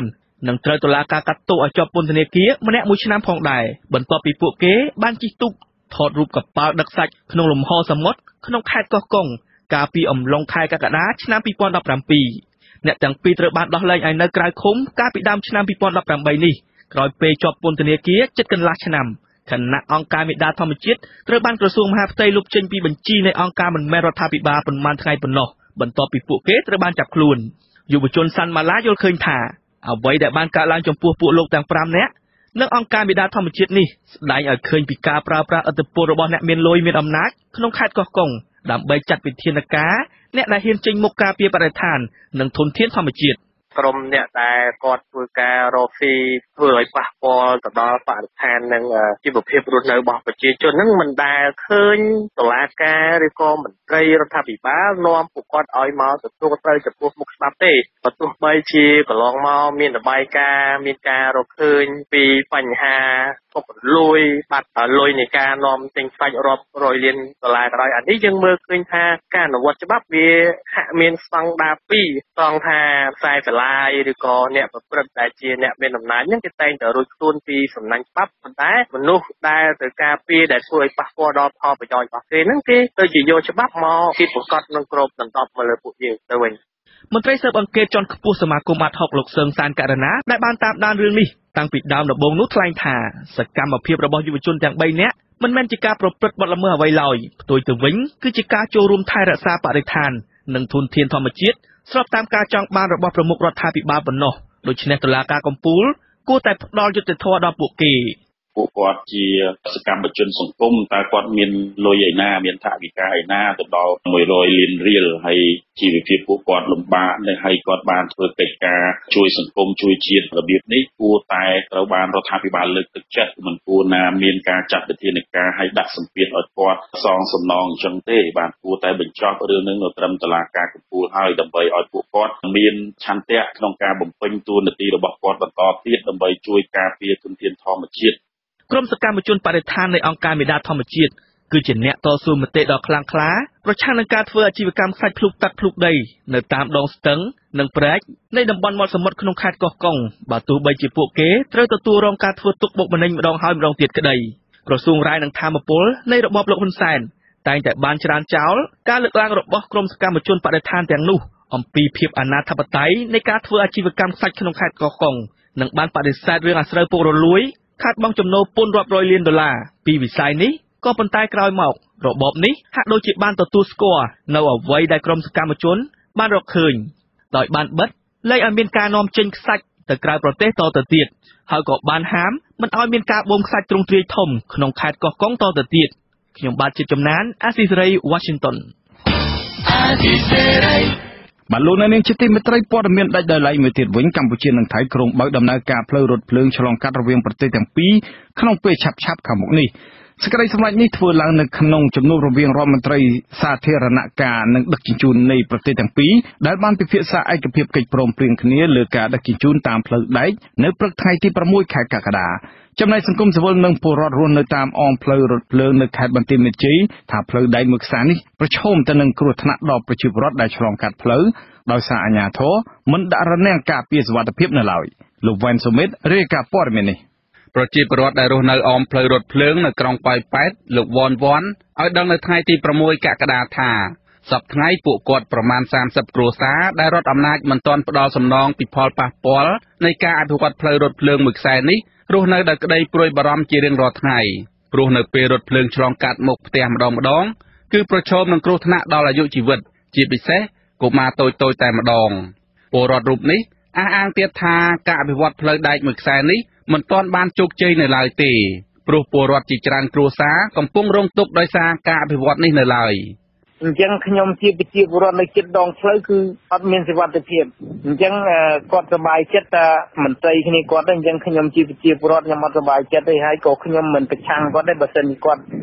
នឹងត្រូវតុលាការកាត់ទោសឲ្យជាប់ពន្ធនាគារម្នាក់មួយឆ្នាំផងដែរបន្ទាប់ពីពួកគេបានជិះទូកថតរូបកប៉ាល់ដឹកសាច់ក្នុងលំហសមុទ្រក្នុងខេត្តកោះកុងកាលពីអំឡុងខែកក្កដាឆ្នាំពីរពាន់ដប់ប្រាំពីរអ្នកទាំងពីរត្រូវបានដោះលែងឲ្យនៅក្រៅឃុំកាលពីដើមឆ្នាំពីរពាន់ដប់ប្រាំបីនេះក្រោយពេលជាប់ពន្ធនាគារជិតកន្លះឆ្នាំខណៈអង្គការមេដាធម្មជាតិត្រូវបានក្រសួងមហាផ្ទៃលុបចេញពីបញ្ជីនៃអង្គការមិនមែនរដ្ឋាភិបាលប៉ុន្មានថ្ងៃប៉ុណ្ណោះបន្ទាប់ពីពួកគេត្រូវបានចាប់ខ្លួនយុវជនសាន់ម៉ាឡាយល់ឃើញថាអ្វីដែលបានកើតឡើងចំពោះពួកលោកទាំងប្រាំនាក់និងអង្គការមេដាធម្មជាតិនេះស្ដែងឲ្យឃើញពីការប្រើប្រាស់ឥទ្ធិពលរបស់អ្នកមានលុយមានអំណាចក្នុងខេត្តកោះកុងដើម្បីចាត់វិធានការអ្នកដែលហ៊ានចេញមុខការពារបរិស្ថាននិងធនធានធម្មជាតិក្រុមអ្នកដែលគាត់ធ្វើការរកស៊ីធ្វើឲ្យប៉ះពាល់ទៅដល់បរិស្ថាននិងជីវភាពរស់នៅរបស់ប្រជាជនហ្នឹងមិនដែលឃើញតុលាការឬក៏មន្ត្រីរដ្ឋាភិបាលនាំពួកគាត់ឲ្យមកទទួលត្រូវចំពោះមុខច្បាប់ទេបើទោះបីជាកន្លងមកមានរបាយការណ៍មានការរកឃើញពីបញ្ហាពុករលួយបាត់លុយនៃការនាំទិញសាច់រាប់រយលានដុល្លារក៏ដោយអានេះយើងមើលឃើញថាការអនុវត្តច្បាប់វាហាក់មានស្តង់ដារពីរត្រង់ថាខ្សែបន្លាយឬក៏អ្នកប្រព្រឹត្តដែលជាអ្នកមានអំណាចហ្នឹងគេតែងតែរួចខ្លួនពីសំណាញ់ច្បាប់ប៉ុន្តែមនុស្សដែលត្រូវការពីដែលធ្វើឲ្យប៉ះពាល់ដល់ផលប្រយោជន៍របស់គេហ្នឹងគេទៅជាយកច្បាប់មកគិតប្រកាសនឹងគ្របដណ្ដប់មកលើពួកយើងទៅវិញមន្ត្រីស៊ើបអង្កេតជាន់ខ្ពស់សមាគមអាត់ហុកលោកសឿងសានករណាដែលបានតាមដានរឿងនេះតាំងពីដើមដំបូងនោះថ្លែងថាសកម្មភាពរបស់យុវជនទាំងបីនាក់មិនមែនជាការប្រព្រឹត្តបទល្មើសអ្វីឡើយផ្ទុយទៅវិញគឺជាការចូលរួមថែរក្សាបរិស្ថាននិងធនធានធម្មជាតិស្របតាមការចង់បានរបស់ប្រមុខរដ្ឋាភិបាលប៉ុណ្ណោះដូច្នេះតុលាការកំពូលគួរតែផ្ដល់យុត្តិធម៌ដល់ពួកគេពួកគាត់ជាសកម្មជនសង្គមតើគាត់មានលុយឯណាមានថវិកាឯណាទៅដល់មួយរយលានរៀលហើយជីវភាពពួកគាត់លំបាកនិងហើយគាត់បានធ្វើកិច្ចការជួយសង្គមជួយជាតិរបៀបនេះគួរតែត្រូវបានរដ្ឋាភិបាលលើកទឹកចិត្តមិនគួរណាមានការចាត់វិធានការឲ្យដាក់សម្ពាធឲ្យគាត់សងសំណងអញ្ចឹងទេបាទគួរតែបញ្ចប់រឿងនេះនៅត្រឹមតុលាការកំពូលហើយដើម្បីឲ្យពួកគាត់មានឆន្ទៈក្នុងការបំពេញតួនាទីរបស់គាត់បន្តទៀតដើម្បីជួយការពារធនធានធម្មជាតិក្រុមសកម្មជនបរិស្ថាននៃអង្គការមេដាធម្មជាតិគឺជាអ្នកតស៊ូមតិដ៏ខ្លាំងក្លាប្រឆាំងនឹងការធ្វើអាជីវកម្មខ្សាច់ភ្លុកទឹកភ្លុកដីនៅតាមដងស្ទឹងនិងព្រែកនៃតំបន់មាត់សមុទ្រក្នុងខេត្តកោះកុងបើទោះបីជាពួកគេត្រូវទទួលរងការធ្វើទុកបុកម្នេញម្ដងហើយម្ដងទៀតក្តីក្រសួងរាយនឹងធម្មពលនៃរបបលោកហ៊ុនសែនតែងតែបានច្រានចោលការលើកឡើងរបស់ក្រុមសកម្មជនបរិស្ថានទាំងនោះអំពីភាពអនាធិបតេយ្យនៃការធ្វើអាជីវកម្មខ្សាច់ក្នុងខេត្តកោះកុងនិងបានបដិសេធរឿងអាស្រូវពុករលួយខាត់បង់ចំណូលពន្ធរាប់រយលានដុល្លារពីវិស័យនេះក៏ប៉ុន្តែក្រោយមករបបនេះហាក់ដូចជាបានទទួលស្គាល់នៅអ្វីដែលក្រុមសកម្មជនបានរកឃើញដោយបានបិទលែងឲ្យមានការនាំចេញខ្សាច់ទៅក្រៅប្រទេសតទៅទៀតហើយក៏បានហាមមិនឲ្យមានការបូមខ្សាច់ទ្រង់ទ្រាយធំក្នុងខេត្តកោះកុងតទៅទៀតខ្ញុំបាទជាចំណានអាស៊ីសេរី Washington អាស៊ីសេរីបាទលោកនាងជាទីមេត្រីព័ត៌មានដាច់ដោយឡែកមួយទៀតវិញកម្ពុជានិងថៃក្រុងបើកដំណើរការផ្លូវរថភ្លើងឆ្លងកាត់រវាងប្រទេសទាំងពីរក្នុងពេលឆាប់ៗខាងមុខនេះសេចក្តីសម្រេចនេះធ្វើឡើងនៅក្នុងជំនួបរវាងរដ្ឋមន្ត្រីសាធារណការនិងដឹកជញ្ជូននៃប្រទេសទាំងពីរដែលបានពិភាក្សាឯកភាពកិច្ចព្រមព្រៀងគ្នាលើការដឹកជញ្ជូនតាមផ្លូវដែកនៅព្រឹកថ្ងៃទីប្រាំមួយខែកក្កដាចំណែកសង្គមស៊ីវិលនិងពលរដ្ឋរស់នៅតាមអមផ្លូវរថភ្លើងនៅខេត្តបន្ទាយមានជ័យថាផ្លូវដែកមួយខ្សែនេះប្រឈមទៅនឹងគ្រោះថ្នាក់ដល់ប្រជាពលរដ្ឋដែលឆ្លងកាត់ផ្លូវដោយសារអាជ្ញាធរមិនដាក់រនាំងការពារសុវត្ថិភាពនៅឡើយលោកវ៉ែនសុមិតរាយការណ៍ព័ត៌មាននេះប្រជាពលរដ្ឋដែលរស់នៅអមផ្លូវរថភ្លើងនៅក្រុងប៉ោយប៉ែតលោកវ៉ាន់វ៉ាន់ឲ្យដឹងនៅថ្ងៃទីប្រាំមួយកក្កដាថាសប្តាហ៍ថ្ងៃពួកគាត់ប្រមាណសាមសិបគ្រួសារដែលរដ្ឋអំណាចមិនទាន់ផ្ដល់សំណងពីផលប៉ះពាល់នៃការអភិវឌ្ឍផ្លូវរថភ្លើងមួយខ្សែនេះរស់នៅដោយក្តីព្រួយបារម្ភជារៀងរាល់ថ្ងៃព្រោះនៅពេលរថភ្លើងឆ្លងកាត់មុខផ្ទះម្ដងម្ដងគឺប្រឈមនឹងគ្រោះថ្នាក់ដល់អាយុជីវិតជាពិសេសកុមារតូចតូចតែម្ដងពលរដ្ឋរូបនេះអះអាងទៀតថាការអភិវឌ្ឍផ្លូវដែកមួយខ្សែនេះមិនទាន់បានជោគជ័យនៅឡើយទេព្រោះពលរដ្ឋជាច្រើនគ្រួសារកំពុងរងទុក្ខដោយសារការអភិវឌ្ឍនេះនៅឡើយអញ្ចឹងខ្ញុំជាប្រជាពលរដ្ឋនៅជិតដងផ្លូវគឺអត់មានសុវត្ថិភាពអញ្ចឹងគាត់សប្បាយចិត្តតែមន្ត្រីគ្នាគាត់ទេអញ្ចឹងខ្ញុំជាប្រជាពលរដ្ឋខ្ញុំអត់សប្បាយចិត្តទេហើយក៏ខ្ញុំមិនប្រឆាំងគាត់ទេបើសិនជាគាត់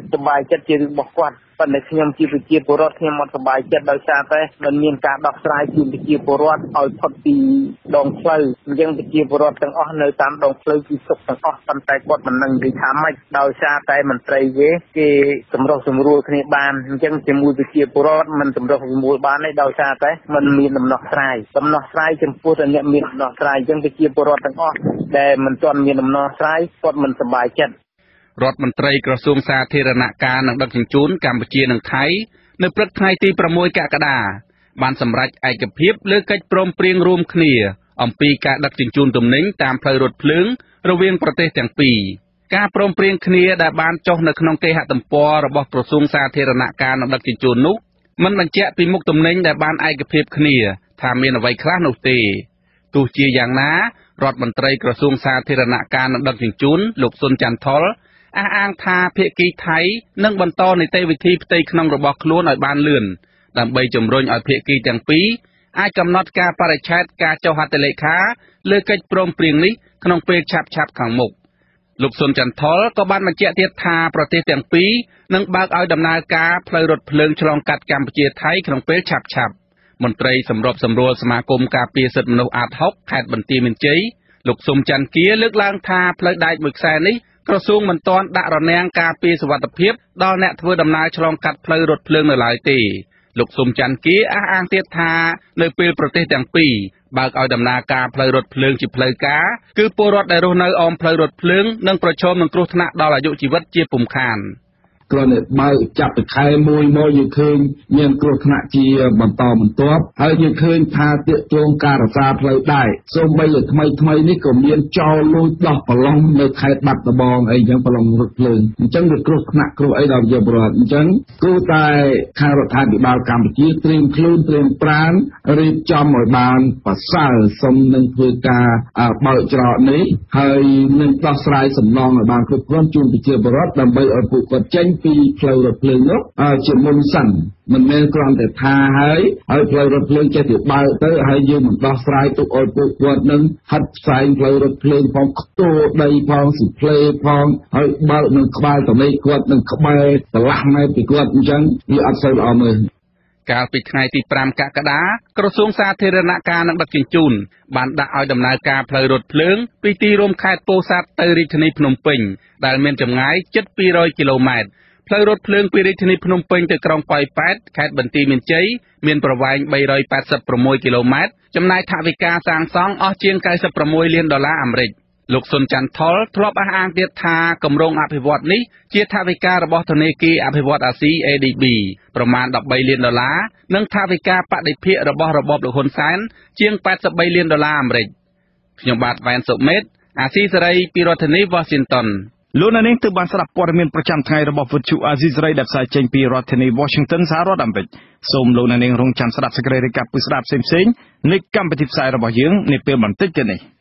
សប្បាយចិត្តជារបស់គាត់ប៉ុន្តែខ្ញុំជាប្រជាពលរដ្ឋខ្ញុំមិនសប្បាយចិត្តដោយសារតែมันមានការដោះស្រាយជូនប្រជាពលរដ្ឋឲ្យផុតពីដងផ្លូវអញ្ចឹងប្រជាពលរដ្ឋទាំងអស់នៅតាមដងផ្លូវគឺសុខទាំងអស់ប៉ុន្តែគាត់មិននឹងនិយាយថាម៉េចដោយសារតែមន្ត្រីគេគេសម្រុះសម្រួលគ្នាបានអញ្ចឹងជាមួយប្រជាពលរដ្ឋមិនសម្រុះសម្រួលបានទេដោយសារតែมันមានដំណោះស្រាយដំណោះស្រាយចំពោះតែអ្នកមានដំណោះស្រាយអញ្ចឹងប្រជាពលរដ្ឋទាំងអស់ដែលមិនទាន់មានដំណោះស្រាយគាត់មិនសប្បាយចិត្តរដ្ឋមន្ត្រីក្រសួងសាធារណការនិងដឹកជញ្ជូនកម្ពុជានិងថៃនៅព្រឹកថ្ងៃទីប្រាំមួយកក្កដាបានសម្រេចឯកភាពលើកិច្ចព្រមព្រៀងរួមគ្នាអំពីការដឹកជញ្ជូនទំនិញតាមផ្លូវរថភ្លើងរវាងប្រទេសទាំងពីរការព្រមព្រៀងគ្នាដែលបានចុះនៅក្នុងគេហទំព័ររបស់ក្រសួងសាធារណការនិងដឹកជញ្ជូននោះមិនបញ្ជាក់ពីមុខទំនិញដែលបានឯកភាពគ្នាថាមានអ្វីខ្លះនោះទេទោះជាយ៉ាងណារដ្ឋមន្ត្រីក្រសួងសាធារណការនិងដឹកជញ្ជូនលោកសុនច័ន្ទថុលអះអាងថាភាគីថៃនឹងបន្តនីតិវិធីផ្ទៃក្នុងរបស់ខ្លួនឲ្យបានលឿនដើម្បីជំរុញឲ្យភាគីទាំងពីរអាចកំណត់ការបរិច្ឆេទការចុះហត្ថលេខាលើកិច្ចព្រមព្រៀងនេះក្នុងពេលឆាប់ៗខាងមុខលោកសុនច័ន្ទថុលក៏បានបញ្ជាក់ទៀតថាប្រទេសទាំងពីរនឹងបើកឲ្យដំណើរការផ្លូវរថភ្លើងឆ្លងកាត់កម្ពុជាថៃក្នុងពេលឆាប់ៗមន្ត្រីសម្របសម្រួលសមាគមការពារសិទ្ធិមនុស្សអាត ហុក ខេត្តបន្ទាយមានជ័យលោកស៊ុំច័ន្ទគាលើកឡើងថាផ្លូវដែកមួយខ្សែនេះក្រសួងមិនទាន់ដាក់រនាំងការពារសុវត្ថិភាពដល់អ្នកធ្វើដំណើរឆ្លងកាត់ផ្លូវរថភ្លើងនៅឡើយទេលោកស៊ុំច័ន្ទគាអះអាងទៀតថានៅពេលប្រទេសទាំងពីរបើកឲ្យដំណើរការផ្លូវរថភ្លើងជាផ្លូវការគឺពលរដ្ឋដែលរស់នៅអមផ្លូវរថភ្លើងនឹងប្រឈមនឹងគ្រោះថ្នាក់ដល់អាយុជីវិតជាពុំខានគ្រាន់តែបើកចាប់ពីខែមួយមកយើងឃើញមានគ្រោះថ្នាក់ជាបន្តបន្ទាប់ហើយយើងឃើញថាទាក់ទងការរក្សាផ្លូវដែកសូម្បីតែថ្មីថ្មីនេះក៏មានចោលលួចដោះប្រឡងនៅខេត្តបាត់ដំបងអីចឹងប្រឡងរថភ្លើងអញ្ចឹងវាគ្រោះថ្នាក់គ្រោះអីដល់ប្រជាពលរដ្ឋអញ្ចឹងគឺតែខាងរដ្ឋាភិបាលកម្ពុជាត្រៀមខ្លួនត្រៀមប្រាណរៀបចំឲ្យបានប្រសើរសូមនឹងធ្វើការបើកច្រកនេះហើយនឹងដោះស្រាយសំណងឲ្យបានគ្រប់គ្រាន់ជូនប្រជាពលរដ្ឋដើម្បីឲ្យពួកគាត់ចេញពីផ្លូវរថភ្លើងនោះជាមុនសិនមិនមែនគ្រាន់តែថាហើយហើយផ្លូវរថភ្លើងចេះតែបើកទៅហើយយើងមិនដោះស្រាយទុកឲ្យពួកគាត់នឹងហិតផ្សែងផ្លូវរថភ្លើងផងខ្ទោដីផងស៊ីផ្លេផងហើយបើកនឹងក្បាលតមេគាត់នឹងក្បែរកន្លះម៉ែត្រពីគាត់អញ្ចឹងវាអត់សូវល្អមើលកាលពីថ្ងៃទីប្រាំកក្កដាក្រសួងសាធារណការនិងដឹកជញ្ជូនបានដាក់ឲ្យដំណើរការផ្លូវរថភ្លើងពីទីរួមខេត្តពោធិ៍សាត់ទៅរាជធានីភ្នំពេញដែលមានចម្ងាយជិតពីររយគីឡូម៉ែត្រផ្លូវរថភ្លើងពីរាជធានីភ្នំពេញទៅក្រុងប៉ោយប៉ែតខេត្តបន្ទាយមានជ័យមានប្រវែងបីរយប៉ែតសិបប្រាំមួយគីឡូម៉ែត្រចំណាយថវិកាសាងសង់អស់ជាងកៅសិបប្រាំមួយលានដុល្លារអាមេរិកលោកសុនច័ន្ទថុលធ្លាប់អះអាងទៀតថាគម្រោងអភិវឌ្ឍនេះជាថវិការបស់ធនាគារអភិវឌ្ឍន៍អាស៊ី អេ ឌី ប៊ី ប្រមាណដប់បីលានដុល្លារនិងថវិកាបដិភាគរបស់របបលោកហ៊ុនសែនជាងប៉ែតសិបបីលានដុល្លារអាមេរិកខ្ញុំបាទវ៉ែនសុមេតអាស៊ីសេរីពីរដ្ឋធានី Washington លោកនាងទើបបានស្ដាប់ព័ត៌មានប្រចាំថ្ងៃរបស់វិទ្យុអាស៊ីសេរីដែលផ្សាយចេញពីរដ្ឋធានី Washington សហរដ្ឋអាមេរិកសូមលោកនាងរងចាំស្ដាប់សេចក្តីរាយការណ៍ពិស្ដារផ្សេងៗនៃកម្មវិធីផ្សាយរបស់យើងនាពេលបន្តិចទៀតនេះ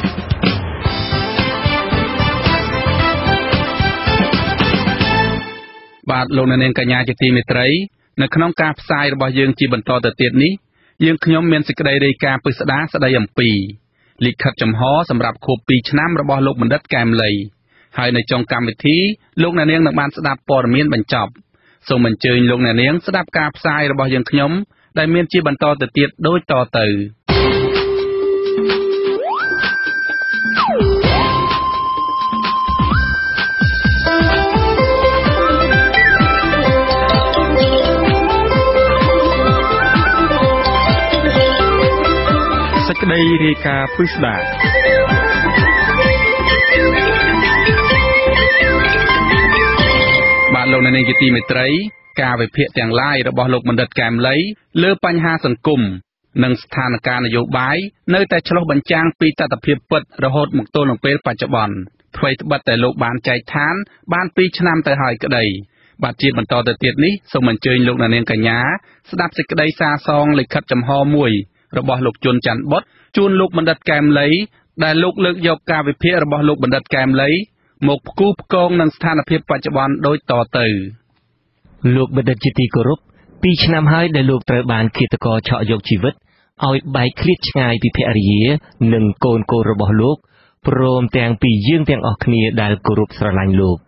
បាទលោកនាងកញ្ញាជាទីមេត្រីនៅក្នុងការផ្សាយរបស់យើងជាបន្តទៅទៀតនេះយើងខ្ញុំមានសេចក្តីរាយការណ៍ពិស្ដារស្ដីអំពីលិខិតចំហសម្រាប់ខួបពីរឆ្នាំរបស់លោកបណ្ឌិតកែមលីហើយនៅចុងកម្មវិធីលោកអ្នកនាងនឹងបានស្ដាប់ព័ត៌មានបញ្ចប់សូមអញ្ជើញលោកអ្នកនាងស្ដាប់ការផ្សាយរបស់យើងខ្ញុំដែលមានជាបន្តទៅទៀតដូចតទៅសេចក្តីរាយការណ៍ពិស្ដារបាទលោកអ្នកនាងជាទីមេត្រីការវិភាគទាំងឡាយរបស់លោកបណ្ឌិតកែមលីលើបញ្ហាសង្គមនិងស្ថានភាពនយោបាយនៅតែឆ្លុះបញ្ចាំងពីទស្សនវិជ្ជាពិតរហូតមកទល់នឹងពេលបច្ចុប្បន្នអ្វីត្បិតតែលោកបានចែកឋានបានពីរឆ្នាំទៅហើយក្តីបាទជាបន្តទៅទៀតនេះសូមអញ្ជើញលោកអ្នកនាងកញ្ញាស្ដាប់សេចក្តីសារសងលិខិតចំហមួយរបស់លោកជុនច័ន្ទបុត្រជូនលោកបណ្ឌិតកែមលីដែលលោកលើកយកការវិភាគរបស់លោកបណ្ឌិតកែមលីមកផ្គូផ្គងនឹងស្ថានភាពបច្ចុប្បន្នដូចតទៅលោកបណ្ឌិតជាទីគោរពពីរឆ្នាំហើយដែលលោកត្រូវបានឃាតករឆក់យកជីវិតឲ្យបែកឃ្លាតឆ្ងាយពីភរិយានិងកូនកូនរបស់លោកព្រមទាំងពីយើងទាំងអស់គ្នាដែលគោរពស្រឡាញ់លោក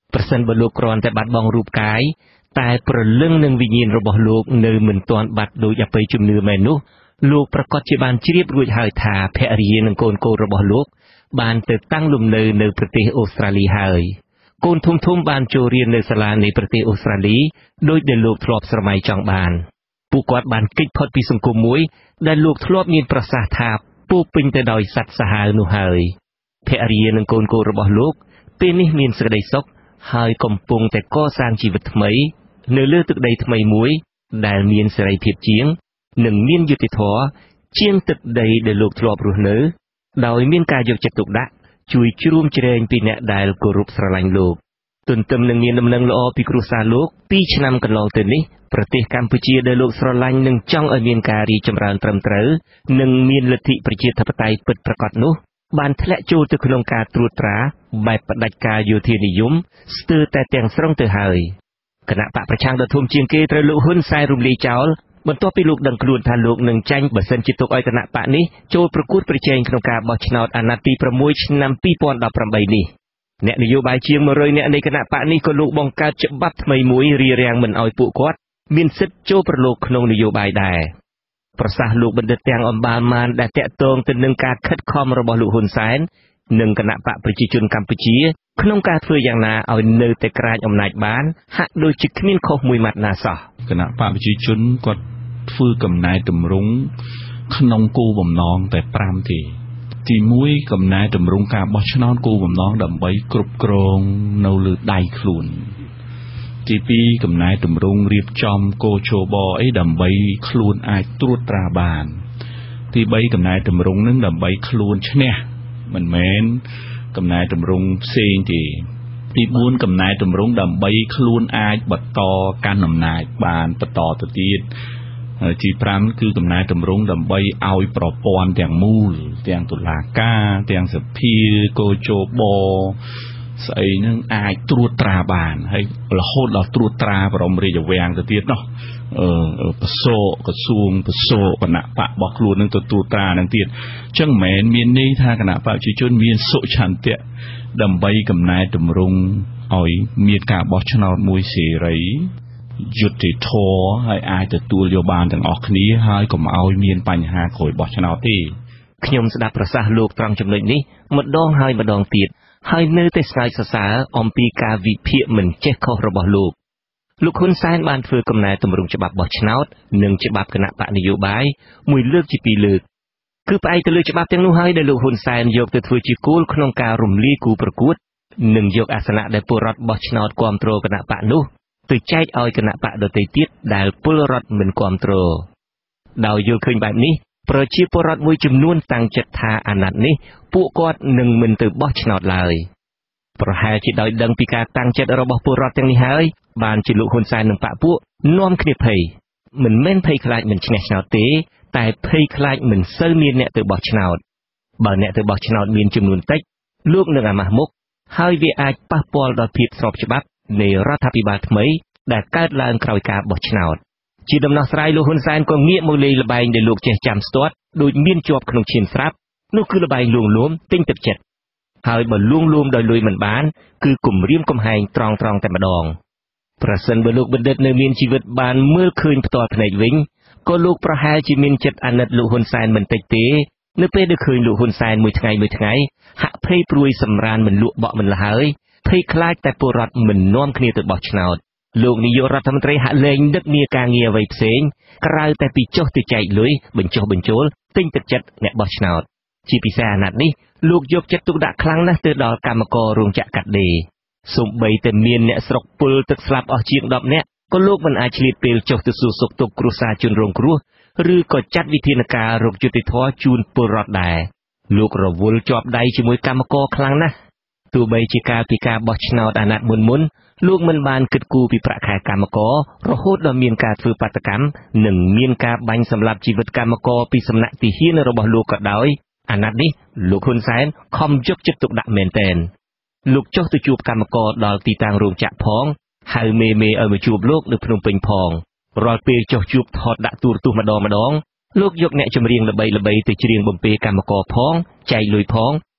ប្រសិនបើលោកគ្រាន់តែបាត់បង់រូបកាយតែប្រលឹងនឹងវិញ្ញាណរបស់លោកនៅមិនទាន់បាត់ដោយអបិយជំនឿមែននោះលោកប្រកាសជាបានជ្រាបរួចហើយថាភរិយានិងកូនកូនរបស់លោកបានទៅតាំងលំនៅនៅប្រទេសអូស្ត្រាលីហើយកូនធំធំបានចូលរៀននៅសាលានៃប្រទេសអូស្ត្រាលីដោយដែលលោកធ្លាប់ស្រមៃចង់បានពួកគាត់បានគេចផុតពីសង្គមមួយដែលលោកធ្លាប់មានប្រសាសន៍ថាពោពេញទៅដោយសត្វសាហាវនោះហើយភរិយានិងកូនកូនរបស់លោកពេលនេះមានសេចក្តីសុខហើយកំពុងតែកសាងជីវិតថ្មីនៅលើទឹកដីថ្មីមួយដែលមានសេរីភាពជាងនិងមានយុត្តិធម៌ជាងទឹកដីដែលលោកធ្លាប់រស់នៅដោយមានការយកចិត្តទុកដាក់ជួយជ្រោមជ្រែងពីអ្នកដែលគោរពស្រឡាញ់លោកទន្ទឹមនឹងមានដំណឹងល្អពីគ្រួសារលោកពីរឆ្នាំកន្លងទៅនេះប្រទេសកម្ពុជាដែលលោកស្រឡាញ់និងចង់ឲ្យមានការរីកចម្រើនត្រឹមត្រូវនិងមានលទ្ធិប្រជាធិបតេយ្យពិតប្រាកដនោះបានធ្លាក់ចូលទៅក្នុងការត្រួតត្រាបែបផ្ដាច់ការយោធានិយមស្ទើរតែទាំងស្រុងទៅហើយគណៈបកប្រឆាំងដ៏ធំជាងគេត្រូវលោកហ៊ុនសែនរំលាយចោលបន្ទាប់ពីលោកដឹងខ្លួនថាលោកនឹងចាញ់បើសិនជាទុកឲ្យគណៈបកនេះចូលប្រកួតប្រជែងក្នុងការបោះឆ្នោតអាណត្តិទីប្រាំមួយឆ្នាំពីរពាន់ដប់ប្រាំបីនេះអ្នកនយោបាយជាងមួយរយនាក់នៃគណៈបកនេះក៏លោកបង្កើតច្បាប់ថ្មីមួយរារាំងមិនឲ្យពួកគាត់មានសិទ្ធិចូលប្រឡូកក្នុងនយោបាយដែរប្រសាសន៍លោកបណ្ឌិតទាំងអំបាលម៉ានដែលតាក់ទងទៅនឹងការខិតខំរបស់លោកហ៊ុនសែននិងគណៈបកប្រជាជនកម្ពុជាក្នុងការធ្វើយ៉ាងណាឲ្យនៅតែក្រាញអំណាចបានហាក់ដូចជាគ្មានខុសមួយម៉ាត់ណាសោះគណៈបកប្រជាជនគាត់ធ្វើកំណែតម្រង់ក្នុងគោលបំណងតែប្រាំទេទីមួយកំណែតម្រង់ការបោះឆ្នោតគោលបំណងដើម្បីគ្រប់គ្រងនៅលើដៃខ្លួនទីពីរកំណែតម្រង់រៀបចំកោជបអីដើម្បីខ្លួនអាចត្រួតត្រាបានទីបីកំណែតម្រង់នឹងដើម្បីខ្លួនឈ្នះមិនមែនកំណែតម្រង់ផ្សេងទេទីបួនកំណែតម្រង់ដើម្បីខ្លួនអាចបន្តកាន់អំណាចបានបន្តទៅទៀតទីប្រាំគឺកំណែតម្រង់ដើម្បីឲ្យប្រព័ន្ធទាំងមូលទាំងតុលាការទាំងសភាកោជបស្អីហ្នឹងអាចត្រួតត្រាបានហើយរហូតដល់ត្រួតត្រាបរមរាជវាំងទៅទៀតនោះអឺប្រសោក្រសួងប្រសោគណៈបករបស់ខ្លួននឹងទៅត្រួតត្រានឹងទៀតអញ្ចឹងមិនមែនមានន័យថាគណៈបកប្រជាជនមានសុឆន្ទៈដើម្បីកំណែតម្រង់ឲ្យមានការបោះឆ្នោតមួយសេរីយុត្តិធម៌ហើយអាចទទួលយកបានទាំងអស់គ្នាហើយកុំឲ្យមានបញ្ហាក្រោយបោះឆ្នោតទេខ្ញុំស្ដាប់ប្រសាសន៍លោកត្រង់ចំណុចនេះម្ដងហើយម្ដងទៀតហើយនៅតែស្ងើចសរសើរអំពីការវិភាគមិនចេះខុសរបស់លោកលោកហ៊ុនសែនបានធ្វើកំណែតម្រង់ច្បាប់បោះឆ្នោតនិងច្បាប់គណៈបកនយោបាយមួយលើកជាពីរលើកគឺផ្អែកទៅលើច្បាប់ទាំងនោះហើយដែលលោកហ៊ុនសែនយកទៅធ្វើជាគោលក្នុងការរំលាយគូប្រកួតនិងយកអាសនៈដែលពលរដ្ឋបោះឆ្នោតគាំទ្រគណៈបកនោះទៅចែកឲ្យគណៈបកដទៃទៀតដែលពលរដ្ឋមិនគាំទ្រដោយយល់ឃើញបែបនេះប្រជាពលរដ្ឋមួយចំនួនតាំងចិត្តថាអាណត្តិនេះពួកគាត់នឹងមិនទៅបោះឆ្នោតឡើយប្រហែលជាដោយដឹងពីការតាំងចិត្តរបស់ពលរដ្ឋទាំងនេះហើយបានជាលោកហ៊ុនសែននិងបកពួកនាំគ្នាភ័យមិនមែនភ័យខ្លាចមិនឈ្នះឆ្នោតទេតែភ័យខ្លាចមិនសូវមានអ្នកទៅបោះឆ្នោតបើអ្នកទៅបោះឆ្នោតមានចំនួនតិចលោកនឹងអាម៉ាស់មុខហើយវាអាចប៉ះពាល់ដល់ភាពស្របច្បាប់នៃរដ្ឋាភិបាលថ្មីដែលកើតឡើងក្រោយការបោះឆ្នោតជាដំណោះស្រាយលោកហ៊ុនសែនក៏ងាកមកលេងល្បែងដែលលោកចេះចាំស្ទាត់ដូចមានជាប់ក្នុងឈាមស្រាប់នោះគឺល្បែងលួងលោមទិញទឹកចិត្តហើយបើលួងលោមដោយលុយមិនបានគឺគំរាមកំហែងត្រង់ត្រង់តែម្ដងប្រសិនបើលោកបណ្ឌិតនៅមានជីវិតបានមើលឃើញផ្ទាល់ភ្នែកវិញក៏លោកប្រហែលជាមានចិត្តអាណិតលោកហ៊ុនសែនមិនតិចទេនៅពេលដែលឃើញលោកហ៊ុនសែនមួយថ្ងៃមួយថ្ងៃហាក់ភ័យព្រួយសម្រានមិនលក់បក់មិនលហើយភ័យខ្លាចតែពលរដ្ឋមិននាំគ្នាទៅបោះឆ្នោតលោកនាយករដ្ឋមន្ត្រីហាក់លែងដឹកនាំការងារអ្វីផ្សេងក្រៅតែពីចុះទៅចែកលុយបញ្ចុះបញ្ចូលទិញទឹកចិត្តអ្នកបោះឆ្នោតជាពិសេសអាណត្តិនេះលោកយកចិត្តទុកដាក់ខ្លាំងណាស់ទៅដល់កម្មកររោងចក្រកាត់ដេរសូម្បីតែមានអ្នកស្រុកពុលទឹកស្លាប់អស់ជាងដប់នាក់ក៏លោកមិនអាចឆ្លៀតពេលចុះទៅសួរសុខទុក្ខគ្រួសារជនរងគ្រោះឬក៏ចាត់វិធានការរកយុត្តិធម៌ជូនពលរដ្ឋដែរលោករវល់ជាប់ដៃជាមួយកម្មករខ្លាំងណាស់ទោះបីជាកាលពីការបោះឆ្នោតអាណត្តិមុនមុនលោកមិនបានគិតគូរពីប្រាក់ខែកម្មកររហូតដល់មានការធ្វើបាតកម្មនិងមានការបាញ់សម្លាប់ជីវិតកម្មករពីសំណាក់ទាហានរបស់លោកក៏ដោយអាណត្តិនេះលោកហ៊ុនសែនខំយកចិត្តទុកដាក់មែនទែនលោកចុះទៅជួបកម្មករដល់ទីតាំងរោងចក្រផងហៅមេមេឲ្យមកជួបលោកនៅភ្នំពេញផងរាល់ពេលចុះជួបថតដាក់ទូរទស្សន៍ម្ដងម្ដងលោកយកអ្នកចម្រៀងល្បីៗទៅច្រៀងបំពេកម្មករផងចែកលុយផង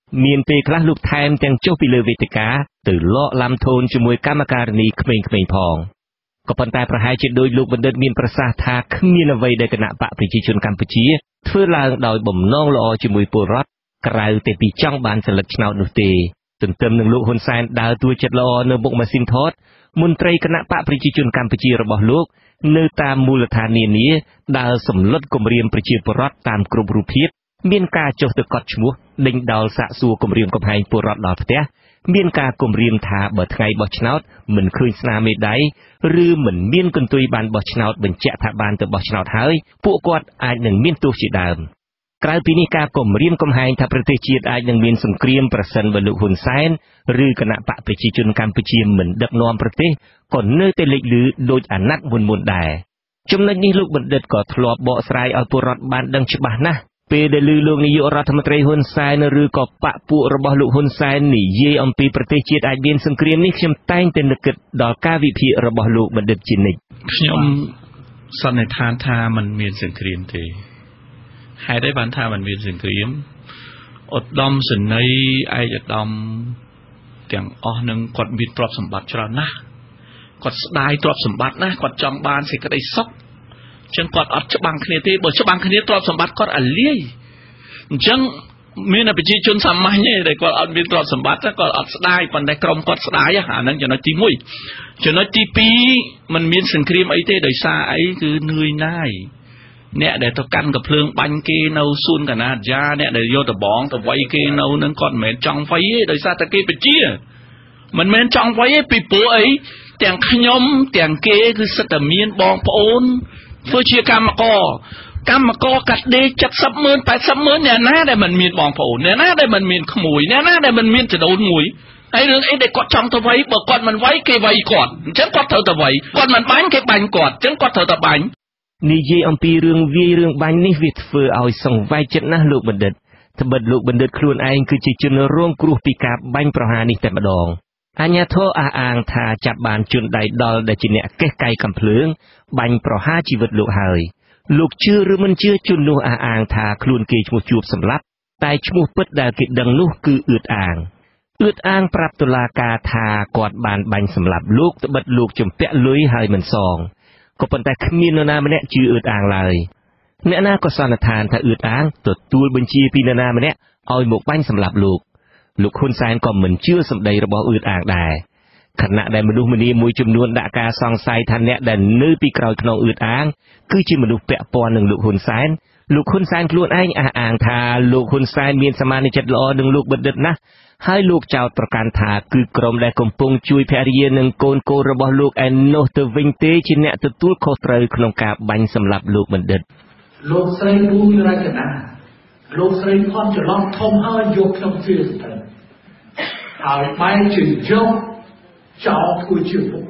មានពេលខ្លះលោកថែមទាំងចុះពីលើវេទិកាទៅលក់ឡាំធូនជាមួយកម្មការនីក្មេងៗផងក៏ប៉ុន្តែប្រហែលជាដោយលោកបណ្ឌិតមានប្រសាសន៍ថាគ្មានអ្វីដែលគណៈបកប្រជាជនកម្ពុជាធ្វើឡើងដោយបំណងល្អជាមួយពលរដ្ឋក្រៅតែពីចង់បានសិលឹកឆ្នោតនោះទេទន្ទឹមនឹងលោកហ៊ុនសែនដើរតួចិត្តល្អនៅមុខម៉ាស៊ីនថតមន្ត្រីគណៈបកប្រជាជនកម្ពុជារបស់លោកនៅតាមមូលដ្ឋាននានាដើរសម្លុតគម្រាមប្រជាពលរដ្ឋតាមគ្រប់រូបភាពមានការចុះទៅកត់ឈ្មោះដេញដោលសាកសួរគម្រាមកំហែងពលរដ្ឋដល់ផ្ទះមានការគម្រាមថាបើថ្ងៃបោះឆ្នោតមិនឃើញស្នាមមេដៃឬមិនមានកន្ទុយបានបោះឆ្នោតបញ្ជាក់ថាបានទៅបោះឆ្នោតហើយពួកគាត់អាចនឹងមានទោសជាដើមក្រៅពីនេះការគម្រាមកំហែងថាប្រទេសជាតិអាចនឹងមានសង្គ្រាមប្រសិនបើលោកហ៊ុនសែនឬគណៈបកប្រជាជនកម្ពុជាមិនដឹកនាំប្រទេសក៏នៅតែលេចលឺដោយអាណត្តិមុនមុនដែរចំណុចនេះលោកបណ្ឌិតក៏ធ្លាប់បកស្រាយឲ្យពលរដ្ឋបានដឹងច្បាស់ណាស់ពេលដែលឮលោកនាយករដ្ឋមន្ត្រីហ៊ុនសែនឬក៏បកពួករបស់លោកហ៊ុនសែននិយាយអំពីប្រទេសជាតិអាចមានសង្គ្រាមនេះខ្ញុំតែងតែនឹកគិតដល់ការវិភាគរបស់លោកបណ្ឌិតជានិច្ចខ្ញុំសន្និដ្ឋានថាมันមានសង្គ្រាមទេហេតុអីបានថាมันមានសង្គ្រាមឧត្តមសេនីយ៍ឯកឧត្តមទាំងអស់នឹងគាត់មានទ្រព្យសម្បត្តិច្រើនណាស់គាត់ស្ដាយទ្រព្យសម្បត្តិណាស់គាត់ចង់បានសេចក្តីសុខអញ្ចឹងគាត់អត់ច្បាំងគ្នាទេបើច្បាំងគ្នាទ្រព្យសម្បត្តិគាត់អាលាយអញ្ចឹងមានតែប្រជាជនសាមញ្ញទេដែលគាត់អត់មានទ្រព្យសម្បត្តិគាត់អត់ស្ដាយប៉ុន្តែក្រុមគាត់ស្ដាយអាហ្នឹងចំណុចទីមួយចំណុចទីពីរมันមានសង្គ្រាមអីទេដោយសារអីគឺនឿយណាយអ្នកដែលទៅកាន់កំភ្លើងបាញ់គេនៅសួនកាណាយ៉ាអ្នកដែលយកដបងទៅវាយគេនៅនឹងគាត់មិនមែនចង់វាយទេដោយសារតែគេបជាមិនមែនចង់វាយទេពីព្រោះអីទាំងខ្ញុំទាំងគេគឺសិតតែមានបងប្អូនធ្វើជាកម្មករកម្មករកាត់ដេរเจ็ดสิบម៉ឺន แปดสิบម៉ឺនអ្នកណាដែលមិនមានបងប្អូនអ្នកណាដែលមិនមានក្មួយអ្នកណាដែលមិនមានចដូនមួយហើយរឿងអីដែលគាត់ចង់ទៅវាយបើគាត់មិនវាយគេវាយគាត់អញ្ចឹងគាត់ត្រូវទៅវាយគាត់មិនបាញ់គេបាញ់គាត់អញ្ចឹងគាត់ត្រូវទៅបាញ់និយាយអំពីរឿងវាយរឿងបាញ់នេះវាធ្វើឲ្យសង្វេគចិត្តណាស់លោកបណ្ឌិតត្បិតលោកបណ្ឌិតខ្លួនឯងគឺជាជនរងគ្រោះពីការបាញ់ប្រហារនេះតែម្ដងអាជ្ញាធរអះអាងថាចាប់បានជនដៃដល់ដែលជាអ្នកកេះកៃកំភ្លើងបាញ់ប្រហារជីវិតលោកហើយលោកជឿឬមិនជឿជននោះអះអាងថាខ្លួនគេឈ្មោះជួបសម្លាប់តែឈ្មោះពិតដែលគេដឹងនោះគឺអឿតអាងអឿតអាងប្រាប់តុលាការថាគាត់បានបាញ់សម្លាប់លោកត្បិតលោកជំពាក់លុយហើយមិនសងក៏ប៉ុន្តែគ្មាននរណាម្នាក់ជឿអឿតអាងឡើយអ្នកណាក៏សន្និដ្ឋានថាអឿតអាងទទួលបញ្ជាពីនរណាម្នាក់ឲ្យមកបាញ់សម្លាប់លោកលោកហ៊ុនសែនក៏មិនជឿសម្ដីរបស់អឿតអាងដែរខណៈដែលមនុស្សម្នាមួយចំនួនដាក់ការសង្ស័យថាអ្នកដែលនៅពីក្រោយខ្នងអឿតអាងគឺជាមនុស្សពាក់ព័ន្ធនឹងលោកហ៊ុនសែនលោកហ៊ុនសែនខ្លួនឯងអះអាងថាលោកហ៊ុនសែនមានសមាជិកល្អនឹងលោកបណ្ឌិតណាស់ហើយលោកចោទប្រកាន់ថាគឺក្រុមដែលកំពុងជួយភរិយានិងកូនកូនរបស់លោកឯនោះទៅវិញទេជាអ្នកទទួលខុសត្រូវក្នុងការបាញ់សម្លាប់លោកបណ្ឌិតលោកស្រីប៊ូយរចនាលោកស្រីផនច្រឡំធំហើយយកខ្ញុំជាស្ត្រីហើយបែរជាយកចោលធ្វើជាពុក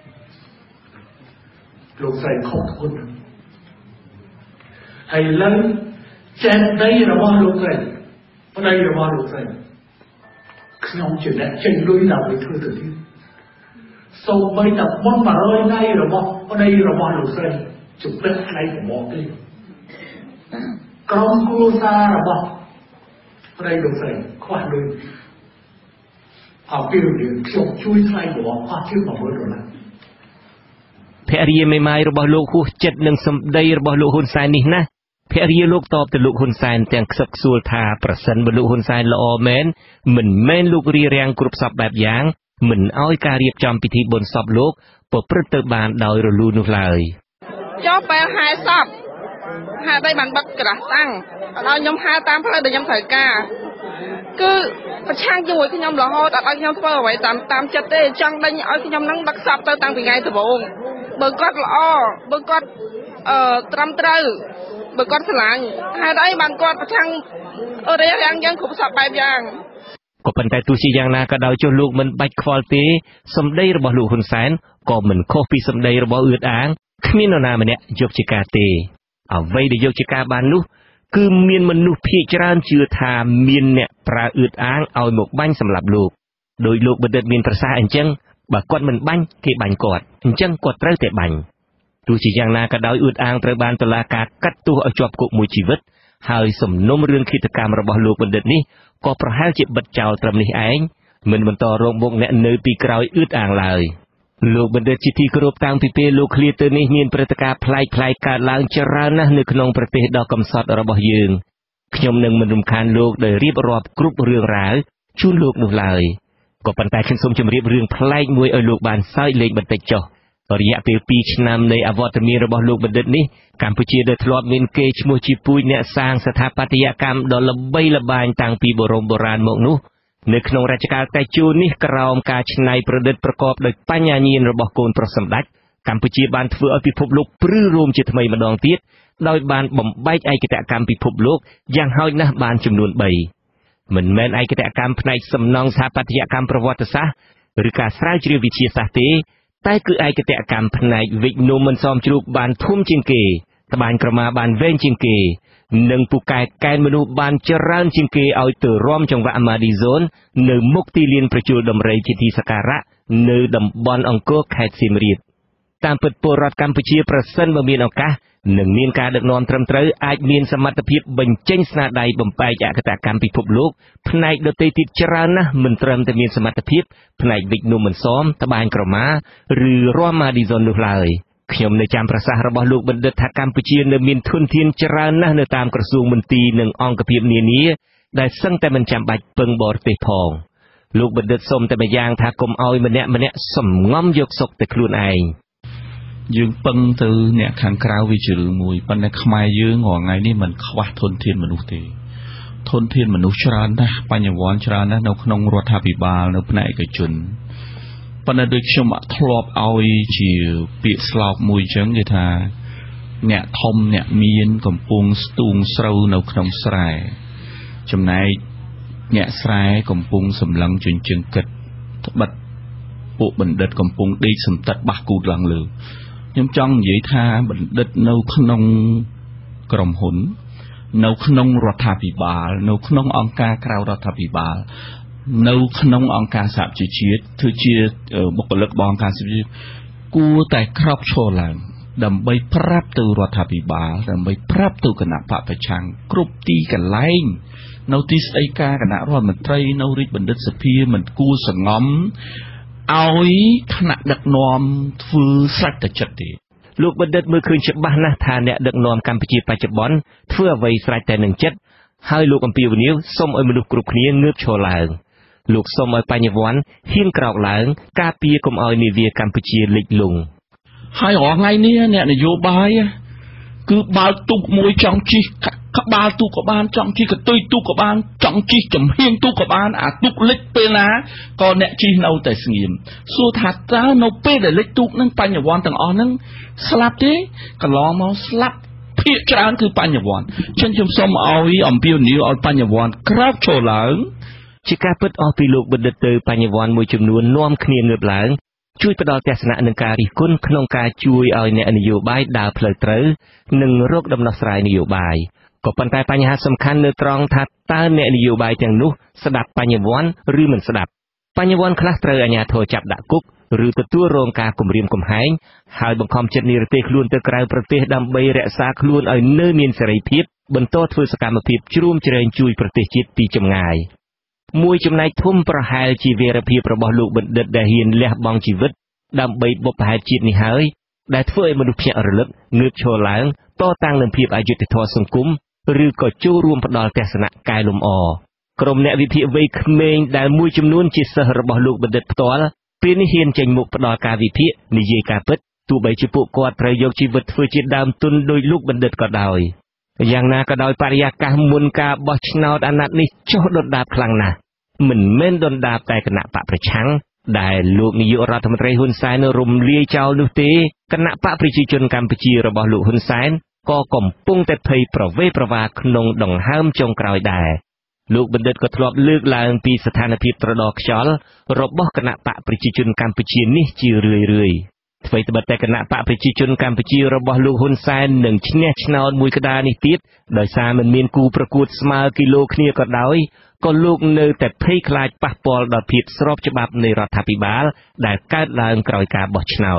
លោកស្រីខុសធ្ងន់ហើយលើចេះដីរបស់លោកស្រីប្តីរបស់លោកស្រីខ្ញុំជាអ្នកចេញលុយដើម្បីធ្វើទៅទៀតសូម្បីតែមុនមួយរយថ្ងៃរបស់ប្តីរបស់លោកស្រីជំពាក់ថ្ងៃប្រមោះទេក្រុមគ្រួសាររបស់ប្តីលោកស្រីខ្វះលុយអពីរឿងខ្ញុំជួយថ្លៃរបស់អស់ជាងមួយម៉ឺនដុល្លារភរិយាមេម៉ាយរបស់លោកហួសចិត្តនឹងសម្ដីរបស់លោកហ៊ុនសែននេះណាភរិយាលោកតបទៅលោកហ៊ុនសែនទាំងខ្សឹបខ្សួលថាប្រសិនបើលោកហ៊ុនសែនល្អមែនមិនមែនលោករារាំងគ្រប់សពបែបយ៉ាងមិនឲ្យការរៀបចំពិធីបុណ្យសពលោកប្រព្រឹត្តទៅបានដោយរលូននោះឡើយចុះពេលហែសពហេតុអីបានបិទក្រាស់តាំងដល់ខ្ញុំហៅតាមផ្លូវដែលខ្ញុំត្រូវការគឺប្រឆាំងជាមួយខ្ញុំរហូតអត់ឲ្យខ្ញុំធ្វើអ្វីតាមតាមចិត្តទេចង់ដេញឲ្យខ្ញុំនឹងដឹកសពទៅតាំងពីថ្ងៃដំបូងបើគាត់ល្អបើគាត់អឺត្រឹមត្រូវបើគាត់ស្រឡាញ់ហេតុអីបានគាត់ប្រឆាំងរារាំងយ៉ាងគ្រប់សពបែបយ៉ាងក៏ប៉ុន្តែទោះជាយ៉ាងណាក៏ដោយចុះលោកមិនបាច់ខ្វល់ទេសម្ដីរបស់លោកហ៊ុនសែនក៏មិនខុសពីសម្ដីរបស់អឿតអាងគ្មាននរណាម្នាក់យកជាការទេអ្វីដែលយកជាការបាននោះគឺមានមនុស្សភាគច្រើនជឿថាមានអ្នកប្រើអឿតអាងឲ្យមកបាញ់សម្លាប់លោកដោយលោកបណ្ឌិតមានប្រសាសន៍អញ្ចឹងបើគាត់មិនបាញ់គេបាញ់គាត់អញ្ចឹងគាត់ត្រូវតែបាញ់ទោះជាយ៉ាងណាក៏ដោយអឿតអាងត្រូវបានតុលាការកាត់ទោសឲ្យជាប់គុកមួយជីវិតហើយសំណុំរឿងគិតកម្មរបស់លោកបណ្ឌិតនេះក៏ប្រហែលជាបិទចោលត្រឹមនេះឯងមិនបន្តរងមុខអ្នកនៅពីក្រោយអឺតអាងឡើយលោកបណ្ឌិតជាទីគោរពតាំងពីពេលលោកឃ្លាទៅនេះមានព្រឹត្តិការណ៍ប្លែកៗកើតឡើងច្រើនណាស់នៅក្នុងប្រទេសដ៏កំសត់របស់យើងខ្ញុំនឹងមិនរំខានលោកដោយរៀបរាប់គ្រប់រឿងរ៉ាវជូនលោកនោះឡើយក៏ប៉ុន្តែខ្ញុំសូមជម្រាបរឿងប្លែកមួយឲ្យលោកបានសើចលេងបន្តិចចុះរយៈពេលពីរឆ្នាំនៃអវត្តមានរបស់លោកបណ្ឌិតនេះកម្ពុជាដែលធ្លាប់មានកេរ្តិ៍ឈ្មោះជាពូជអ្នកសាងស្ថាបត្យកម្មដ៏ល្បីល្បាញតាំងពីបរមបុរាណមកនោះនៅក្នុងរជ្ជកាលតេជោនេះក្រោមការច្នៃប្រឌិតប្រកបដោយបញ្ញាញាណរបស់កូនប្រុសសម្ដេចកម្ពុជាបានធ្វើឲ្យពិភពលោកព្រឺរោមជាថ្មីម្ដងទៀតដោយបានបំបែកឯកតកម្មពិភពលោកយ៉ាងហោចណាស់បានចំនួនបីមិនមែនឯកតកម្មផ្នែកសំណង់ស្ថាបត្យកម្មប្រវត្តិសាស្ត្រឬការស្រាវជ្រាវវិទ្យាសាស្ត្រទេតែគឺឯកតកម្មផ្នែកវិជ្ជនំមិនសមជ្រូកបានធំជាងគេត្បាញក្រមាបានវែងជាងគេនិងពូកែកែនមនុស្សបានច្រើនជាងគេឲ្យទៅរួមចង្វាក់ម៉ាឌីហ្សូននៅមុខទីលានប្រជុលដំរីជាទីសក្ការៈនៅតំបន់អង្គរខេត្តសៀមរាបតាមពិតពលរដ្ឋកម្ពុជាប្រសិនបើមានឱកាសនឹងមានការដឹកនាំត្រឹមត្រូវអាចមានសមត្ថភាពបញ្ចេញស្នាដៃបំបែកអក្ខរកម្មពិភពលោកផ្នែកដទៃទៀតច្រើនណាស់មិនត្រឹមតែមានសមត្ថភាពផ្នែកវិជ្ជនំមិនសមត្បាញក្រមាឬរាំម៉ាឌីហ្សូននោះឡើយខ្ញុំនៅចាំប្រសាសន៍របស់លោកបណ្ឌិតថាកម្ពុជានៅមានធនធានច្រើនណាស់នៅតាមក្រសួងមន្ទីរនិងអង្គភាពនានាដែលសឹងតែមិនចាំបាច់ពឹងបរទេសផងលោកបណ្ឌិតសូមតែម្យ៉ាងថាកុំឲ្យម្នាក់ម្នាក់សំងំយកសុខតែខ្លួនឯងយើងពឹងទៅអ្នកខាងក្រៅវាជារឿងមួយប៉ុន្តែខ្មែរយើងរាល់ថ្ងៃនេះមិនខ្វះធនធានមនុស្សទេធនធានមនុស្សច្រើនណាស់បញ្ញវន្តច្រើនណាស់នៅក្នុងរដ្ឋាភិបាលនៅផ្នែកឯកជនប៉ុន្តែដូចខ្ញុំធ្លាប់ឲ្យជាពាក្យស្លោកមួយចឹងគេថាអ្នកធំអ្នកមានកំពុងស្ទូងស្រូវនៅក្នុងស្រែចំណែកអ្នកស្រែកំពុងសម្លឹងជញ្ជើងគិតត្បិតពួកបណ្ឌិតកំពុងដេកសន្តិតបះគូតឡើងលើខ្ញុំចង់និយាយថាបណ្ឌិតនៅក្នុងក្រុមហ៊ុននៅក្នុងរដ្ឋាភិបាលនៅក្នុងអង្គការក្រៅរដ្ឋាភិបាលនៅក្នុងអង្គការសហជីវជាតិធ្វើជាបុគ្គលិករបស់អង្គការសហជីវជាតិគួរតែក្រោកឈរឡើងដើម្បីប្រាប់ទៅរដ្ឋាភិបាលដើម្បីប្រាប់ទៅគណៈបកប្រឆាំងគ្រប់ទីកន្លែងនៅទីស្តីការគណៈរដ្ឋមន្ត្រីនៅរាជបណ្ឌិតសភាមិនគួរសង្ងំឲ្យថ្នាក់ដឹកនាំធ្វើស្រេចតែចិត្តទេលោកបណ្ឌិតមើលឃើញច្បាស់ណាស់ថាអ្នកដឹកនាំកម្ពុជាបច្ចុប្បន្នធ្វើអ្វីស្រេចតែនឹងចិត្តហើយលោកអំពីវនីវសូមឲ្យមនុស្សគ្រប់គ្នាងើបឈរឡើងលោកសូមឲ្យបញ្ញវន្តហ៊ានក្រោកឡើងការពារកុំឲ្យនាវាកម្ពុជាលិចលង់ហើយរាល់ថ្ងៃនេះអ្នកនយោបាយគឺបើកទូកមួយចង់ជិះក្បាលទូកក៏បានចង់ជិះកតុយទូកក៏បានចង់ជិះចំហៀងទូកក៏បានអាទូកលិចពេលណាក៏អ្នកជិះនៅតែស្ងៀមសួរថាតើនៅពេលដែលលិចទូកនឹងបញ្ញវន្តទាំងអស់ហ្នឹងស្លាប់ទេកន្លងមកស្លាប់ភាគច្រើនគឺបញ្ញវន្តចឹងខ្ញុំសូមឲ្យអំពាវនាវឲ្យបញ្ញវន្តក្រោកឈរឡើងជាការពិតអស់ពីលោកបណ្ឌិតទៅបញ្ញវន្តមួយចំនួននាំគ្នាងើបឡើងជួយផ្ដល់ទស្សនៈនឹងការរិះគន់ក្នុងការជួយឲ្យអ្នកនយោបាយដើរផ្លូវត្រូវនិងរកដំណោះស្រាយនយោបាយក៏ប៉ុន្តែបញ្ហាសំខាន់នៅត្រង់ថាតើអ្នកនយោបាយទាំងនោះស្ដាប់បញ្ញវន្តឬមិនស្ដាប់បញ្ញវន្តខ្លះត្រូវអាជ្ញាធរចាប់ដាក់គុកឬទទួលរងការគំរាមកំហែងហើយបង្ខំចិត្តនិរទេសខ្លួនទៅក្រៅប្រទេសដើម្បីរក្សាខ្លួនឲ្យនៅមានសេរីភាពបន្តធ្វើសកម្មភាពជ្រួមជ្រែងជួយប្រទេសជាតិពីចម្ងាយមួយចំណែកធំប្រហែលជាវីរភាពរបស់លោកបណ្ឌិតដែលហ៊ានលះបង់ជីវិតដើម្បីបុព្វហេតុជាតិនេះហើយដែលធ្វើឲ្យមនុស្សភ្ញាក់រលឹកងើបឈរឡើងតតាំងនឹងភាពអយុត្តិធម៌សង្គមឬក៏ចូលរួមផ្ដល់ទស្សនៈកែលម្អក្រុមអ្នកវិភាគវ័យក្មេងដែលមួយចំនួនជាសិស្សរបស់លោកបណ្ឌិតផ្ទាល់ពេលនេះហ៊ានចេញមុខផ្ដល់ការវិភាគនិយាយការពិតទោះបីជាពួកគាត់ត្រូវយកជីវិតធ្វើជាដើមទុនដោយលោកបណ្ឌិតក៏ដោយយ៉ាងណាក៏ដោយបរិយាកាសមុនការបោះឆ្នោតអាណត្តិនេះចុះដុតដាបខ្លាំងណាស់មិនមែនដុនដាបតែគណៈបកប្រឆាំងដែលលោកនាយករដ្ឋមន្ត្រីហ៊ុនសែនរំលាយចោលនោះទេគណៈបកប្រជាជនកម្ពុជារបស់លោកហ៊ុនសែនក៏កំពុងតែភ័យប្រវេប្រវាក្នុងដង្ហើមចុងក្រោយដែរលោកបណ្ឌិតក៏ធ្លាប់លើកឡើងពីស្ថានភាពត្រដោកខ្យល់របស់គណៈបកប្រជាជនកម្ពុជានេះជារឿយរឿយអ្វីត្បិតតែគណៈបកប្រជាជនកម្ពុជារបស់លោកហ៊ុនសែននឹងឈ្នះឆ្នោតមួយក្តារនេះទៀតដោយសារមិនមានគូប្រកួតស្មើគីឡូគ្នាក៏ដោយក៏លោកនៅតែភ័យខ្លាចប៉ះពាល់ដល់ភាពស្របច្បាប់នៃរដ្ឋាភិបាលដែលកើតឡើងក្រោយការបោះឆ្នោត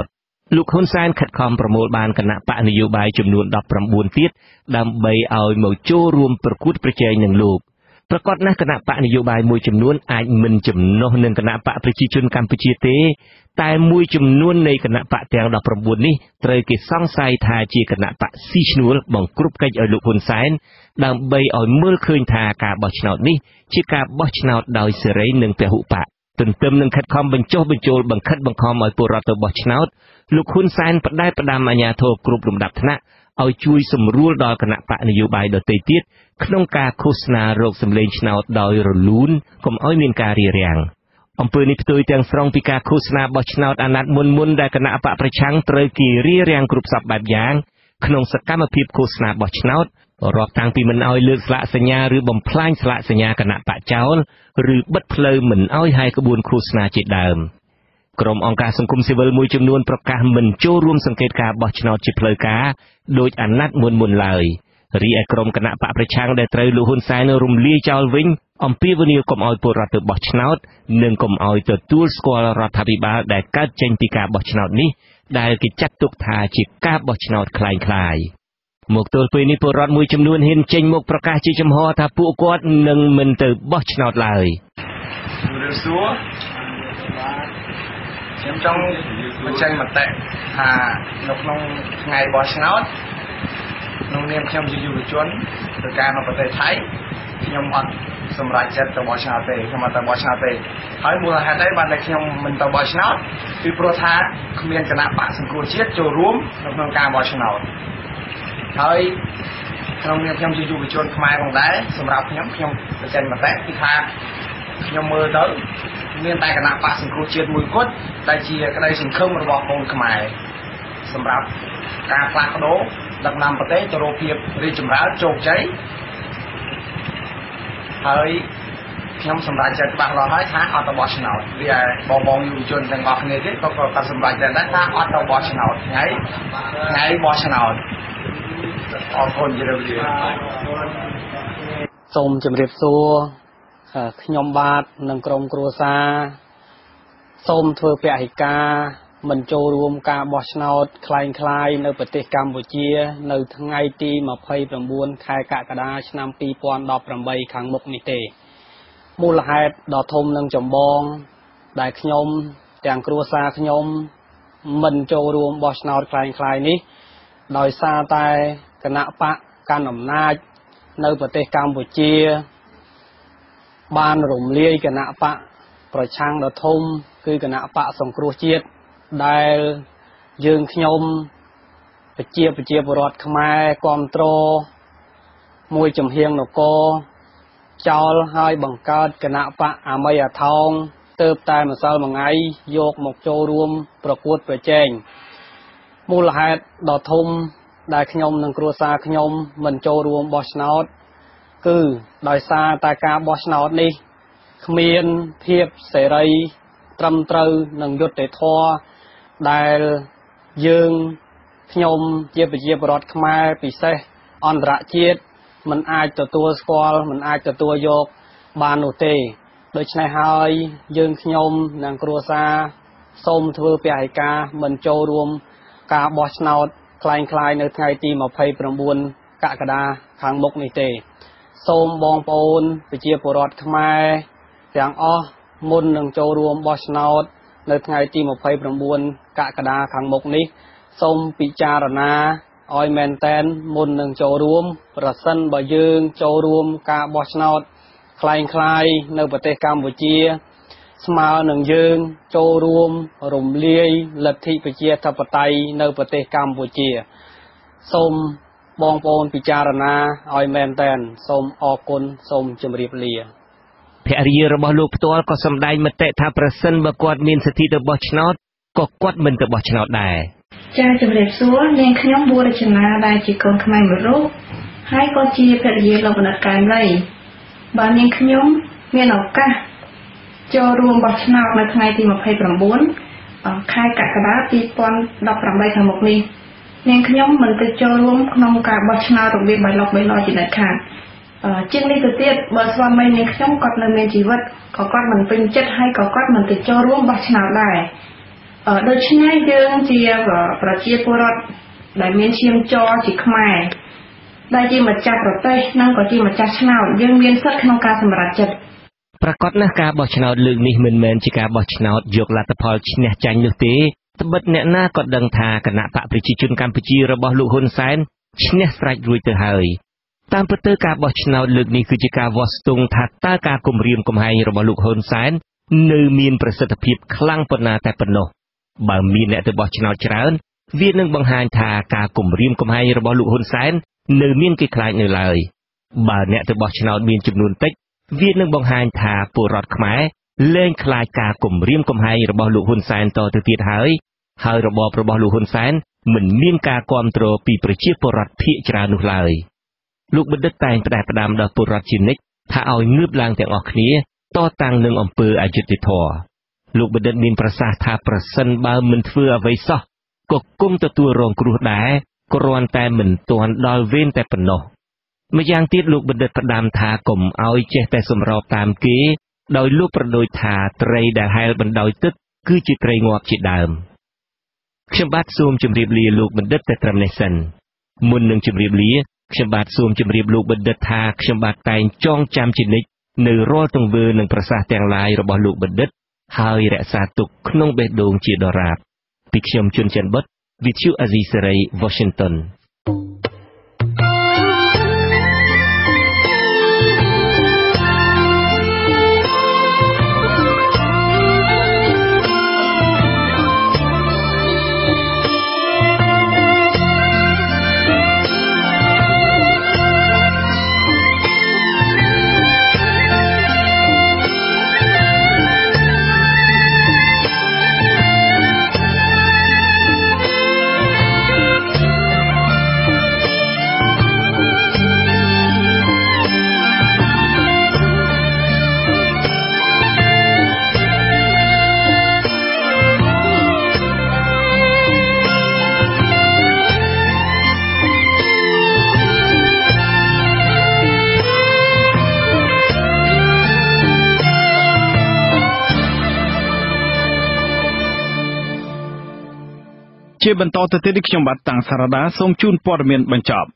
លោកហ៊ុនសែនខិតខំប្រមូលបានគណៈបកនយោបាយចំនួនដប់ប្រាំបួនទៀតដើម្បីឲ្យមកចូលរួមប្រកួតប្រជែងនឹងលោកប្រកាសណាស់គណៈបកនយោបាយមួយចំនួនអាចមិនចំណុះនឹងគណៈបកប្រជាជនកម្ពុជាទេតែមួយចំនួននៃគណៈបកទាំងដប់ប្រាំបួននេះត្រូវគេសង្ស័យថាជាគណៈបកស៊ីឈ្នួលបង្ក្រប់កិច្ចឲ្យលោកហ៊ុនសែនដើម្បីឲ្យមើលឃើញថាការបោះឆ្នោតនេះជាការបោះឆ្នោតដោយសេរីនិងពហុបកទន្ទឹមនឹងខិតខំបញ្ចុះបញ្ចូលបង្ខិតបង្ខំឲ្យពលរដ្ឋទៅបោះឆ្នោតលោកហ៊ុនសែនផ្ដែតផ្ដាំអាជ្ញាធរគ្រប់លំដាប់ថ្នាក់ឲ្យជួយសម្រួលដល់គណៈបកនយោបាយដទៃទៀតក្នុងការឃោសនារោគសម្លេងឆ្នោតដោយរលូនកុំឲ្យមានការរារាំងអំពើនេះផ្ទុយទាំងស្រុងពីការឃោសនាបោះឆ្នោតអាណត្តិមុនមុនដែលគណៈបកប្រឆាំងត្រូវគេរារាំងគ្រប់សពបែបយ៉ាងក្នុងសកម្មភាពឃោសនាបោះឆ្នោតរាប់តាំងពីមិនឲ្យលើកស្លាកសញ្ញាឬបំផ្លាញស្លាកសញ្ញាគណៈបកចោលឬបិទផ្លូវមិនឲ្យហាយក្បួនឃោសនាជាដើមក្រុមអង្គការសង្គមស៊ីវិលមួយចំនួនប្រកាសមិនចូលរួមសង្កេតការបោះឆ្នោតជាផ្លូវការដោយអាណត្តិមុនមុនឡើយរីឯក្រុមគណៈបកប្រឆាំងដែលត្រូវលោកហ៊ុនសែនរំលាយចោលវិញអំពាវនាវកុំឲ្យពលរដ្ឋទៅបោះឆ្នោតនិងកុំឲ្យទទួលស្គាល់រដ្ឋាភិបាលដែលកើតចេញពីការបោះឆ្នោតនេះដែលគេចាត់ទុកថាជាការបោះឆ្នោតคล้ายៗមកទល់ពេលនេះពលរដ្ឋមួយចំនួនហ៊ានចេញមកប្រកាសជាចំហថាពួកគាត់នឹងមិនទៅបោះឆ្នោតឡើយខ្ញុំចង់បញ្ចេញមតិថានៅក្នុងថ្ងៃបោះឆ្នោតក្នុងនាមខ្ញុំជាយុវជនទៅការនៅប្រទេសថៃខ្ញុំអត់សម្រេចចិត្តទៅបោះឆ្នោតទេខ្ញុំអត់ទៅបោះឆ្នោតទេហើយមូលហេតុអីបានតែខ្ញុំមិនទៅបោះឆ្នោតគឺព្រោះថាគ្មានគណៈបកសង្គ្រោះជាតិចូលរួមនៅក្នុងការបោះឆ្នោតហើយក្នុងនាមខ្ញុំជាយុវជនខ្មែរផងដែរសម្រាប់ខ្ញុំខ្ញុំបញ្ចេញមតិគឺថាខ្ញុំមើលទៅមានតែគណៈបកសង្គ្រោះជាតិមួយគត់ដែលជាក្តីសង្ឃឹមរបស់កូនខ្មែរសម្រាប់ការផ្លាស់ប្ដូរដឹកនាំប្រទេសទៅរកភាពរីកចម្រើនជោគជ័យហើយខ្ញុំសម្រេចចិត្តច្បាស់លាស់ហើយថាអត់ទៅបោះឆ្នោតវាបងបងយុវជនទាំងអស់គ្នាទៀតក៏ក៏សម្រេចដែរថាអត់ទៅបោះឆ្នោតថ្ងៃថ្ងៃបោះឆ្នោតអរគុណជម្រាបលាសូមជម្រាបសួរខ្ញុំបាទនិងក្រុមគ្រួសារសូមធ្វើពហិការមិនចូលរួមការបោះឆ្នោតคล้ายៗនៅប្រទេសកម្ពុជានៅថ្ងៃទីម្ភៃប្រាំបួនខែកក្កដាឆ្នាំពីរពាន់ដប់ប្រាំបីខាងមុខនេះទេមូលហេតុដ៏ធំនិងចម្បងដែលខ្ញុំទាំងគ្រួសារខ្ញុំមិនចូលរួមបោះឆ្នោតคล้ายៗនេះដោយសារតែគណៈបកកាន់អំណាចនៅប្រទេសកម្ពុជាបានរំលាយគណៈបកប្រឆាំងដ៏ធំគឺគណៈបកសង្គ្រោះជាតិដែលយើងខ្ញុំប្រជាប្រជាពលរដ្ឋខ្មែរគ្រប់គ្រងមួយចំហៀងនគរចោលហើយបង្កើតគណៈបកអាមីអាថោងទើបតែម្សិលមួយថ្ងៃយកមកចូលរួមប្រកួតប្រជែងមូលហេតុដ៏ធំដែលខ្ញុំនិងគ្រួសារខ្ញុំមិនចូលរួមបោះឆ្នោតគឺដោយសារតែការបោះឆ្នោតនេះគ្មានភាពសេរីត្រឹមត្រូវនិងយុត្តិធម៌ដែលយើងខ្ញុំជាប្រជាពលរដ្ឋខ្មែរពិសេសអន្តរជាតិមិនអាចទទួលស្គាល់មិនអាចទទួលយកបាននោះទេដូច្នេះហើយយើងខ្ញុំនិងគ្រួសារសូមធ្វើពហិការមិនចូលរួមការបោះឆ្នោតคล้ายៗនៅថ្ងៃទីម្ភៃប្រាំបួនកក្កដាខាងមុខនេះទេសូមបងប្អូនប្រជាពលរដ្ឋខ្មែរទាំងអស់មុននឹងចូលរួមបោះឆ្នោតនៅថ្ងៃទីម្ភៃប្រាំបួនកក្កដាខាងមុខនេះសូមពិចារណាឲ្យមែនតែនមុននឹងចូលរួមប្រសិនបើយើងចូលរួមការបោះឆ្នោតคล้ายៗនៅប្រទេសកម្ពុជាស្មើនឹងយើងចូលរួមរំលាយលទ្ធិប្រជាធិបតេយ្យនៅប្រទេសកម្ពុជាសូមបងប្អូនពិចារណាឲ្យមែនតែនសូមអរគុណសូមជម្រាបលាភរិយារបស់លោកផ្ទាល់ក៏សម្ដែងមតិថាប្រសិនបើគាត់មានសិទ្ធិទៅបោះឆ្នោតក៏គាត់មិនទៅបោះឆ្នោតដែរចាជម្រាបសួរនាងខ្ញុំបួររចនាដែលជាកូនខ្មែរមួយរូបហើយក៏ជាភរិយាលោកបណ្ឌិតកែមលីបាទនាងខ្ញុំមានឱកាសចូលរួមបោះឆ្នោតនៅថ្ងៃទីម្ភៃប្រាំបួនខែកក្កដាពីរពាន់ដប់ប្រាំបីខាងមុខនេះនាងខ្ញុំមិនទៅចូលរួមក្នុងការបោះឆ្នោតរបៀបបៃលុកបៃលជាដាច់ខាតជាងនេះទៅទៀតបើស្វាមីនាងខ្ញុំគាត់នៅមានជីវិតក៏គាត់មិនពេញចិត្តហើយក៏គាត់មិនទៅចូលរួមបោះឆ្នោតដែរដូច្នេះយើងជាប្រជាពលរដ្ឋដែលមានឈាមជ័រជាខ្មែរដែលជាម្ចាស់ប្រទេសនិងក៏ជាម្ចាស់ឆ្នោតយើងមានសិទ្ធិក្នុងការសម្រេចចិត្តប្រកាសណាស់ការបោះឆ្នោតលើកនេះមិនមែនជាការបោះឆ្នោតយកលទ្ធផលឈ្នះចាញ់នោះទេត្បិតអ្នកណាក៏ដឹងថាគណៈបកប្រជាជនកម្ពុជារបស់លោកហ៊ុនសែនឈ្នះស្រេចរួចទៅហើយតាមពិតទៅការបោះឆ្នោតលើកនេះគឺជាការវាស់ស្ទង់ថាតើការគំរាមកំហែងរបស់លោកហ៊ុនសែននៅមានប្រសិទ្ធភាពខ្លាំងប៉ុណ្ណាតែប៉ុណ្ណោះបើមានអ្នកទៅបោះឆ្នោតច្រើនវានឹងបង្ហាញថាការគំរាមកំហែងរបស់លោកហ៊ុនសែននៅមានគេខ្លាចនៅឡើយបើអ្នកទៅបោះឆ្នោតមានចំនួនតិចវានឹងបង្ហាញថាពលរដ្ឋខ្មែរលែងខ្លាចការគំរាមកំហែងរបស់លោកហ៊ុនសែនតទៅទៀតហើយហើយរបបរបស់លោកហ៊ុនសែនមិនមានការគ្រប់គ្រងពីប្រជាពលរដ្ឋភាគច្រើននោះឡើយលោកបណ្ឌិតតែងផ្ដែផ្ដាំដល់ពលរដ្ឋជានិច្ចថាឲ្យងើបឡើងទាំងអស់គ្នាតតាំងនឹងអំពើអយុត្តិធម៌លោកបណ្ឌិតមានប្រសាសន៍ថាប្រសិនបើមិនធ្វើអ្វីសោះក៏គង់ទទួលរងគ្រោះដែរគ្រាន់តែមិនទាន់ដល់វេនតែប៉ុណ្ណោះម្យ៉ាងទៀតលោកបណ្ឌិតផ្ដាំថាកុំឲ្យចេះតែសម្របតាមគេដោយលោកប្រដូចថាត្រីដែលហែលបណ្ដោយទឹកគឺជាត្រីងាប់ជាដើមខ្ញុំបាទសូមជម្រាបលាលោកបណ្ឌិតតែត្រឹមនេះសិនមុននឹងជម្រាបលាខ្ញុំបាទសូមជម្រាបលោកបណ្ឌិតថាខ្ញុំបាទតែងចងចាំជានិច្ចនៅរាល់ទង្វើនិងប្រសាសន៍ទាំងឡាយរបស់លោកបណ្ឌិតហើយរក្សាទុកក្នុងបេះដូងជាដរាបពីខ្ញុំជួនច័ន្ទបុត្រវិទ្យុអាស៊ីសេរី Washington ជាបន្តទៅទៀតខ្ញុំបាទតាំងសារ៉ាដាសូមជូនព័ត៌មានបញ្ចប់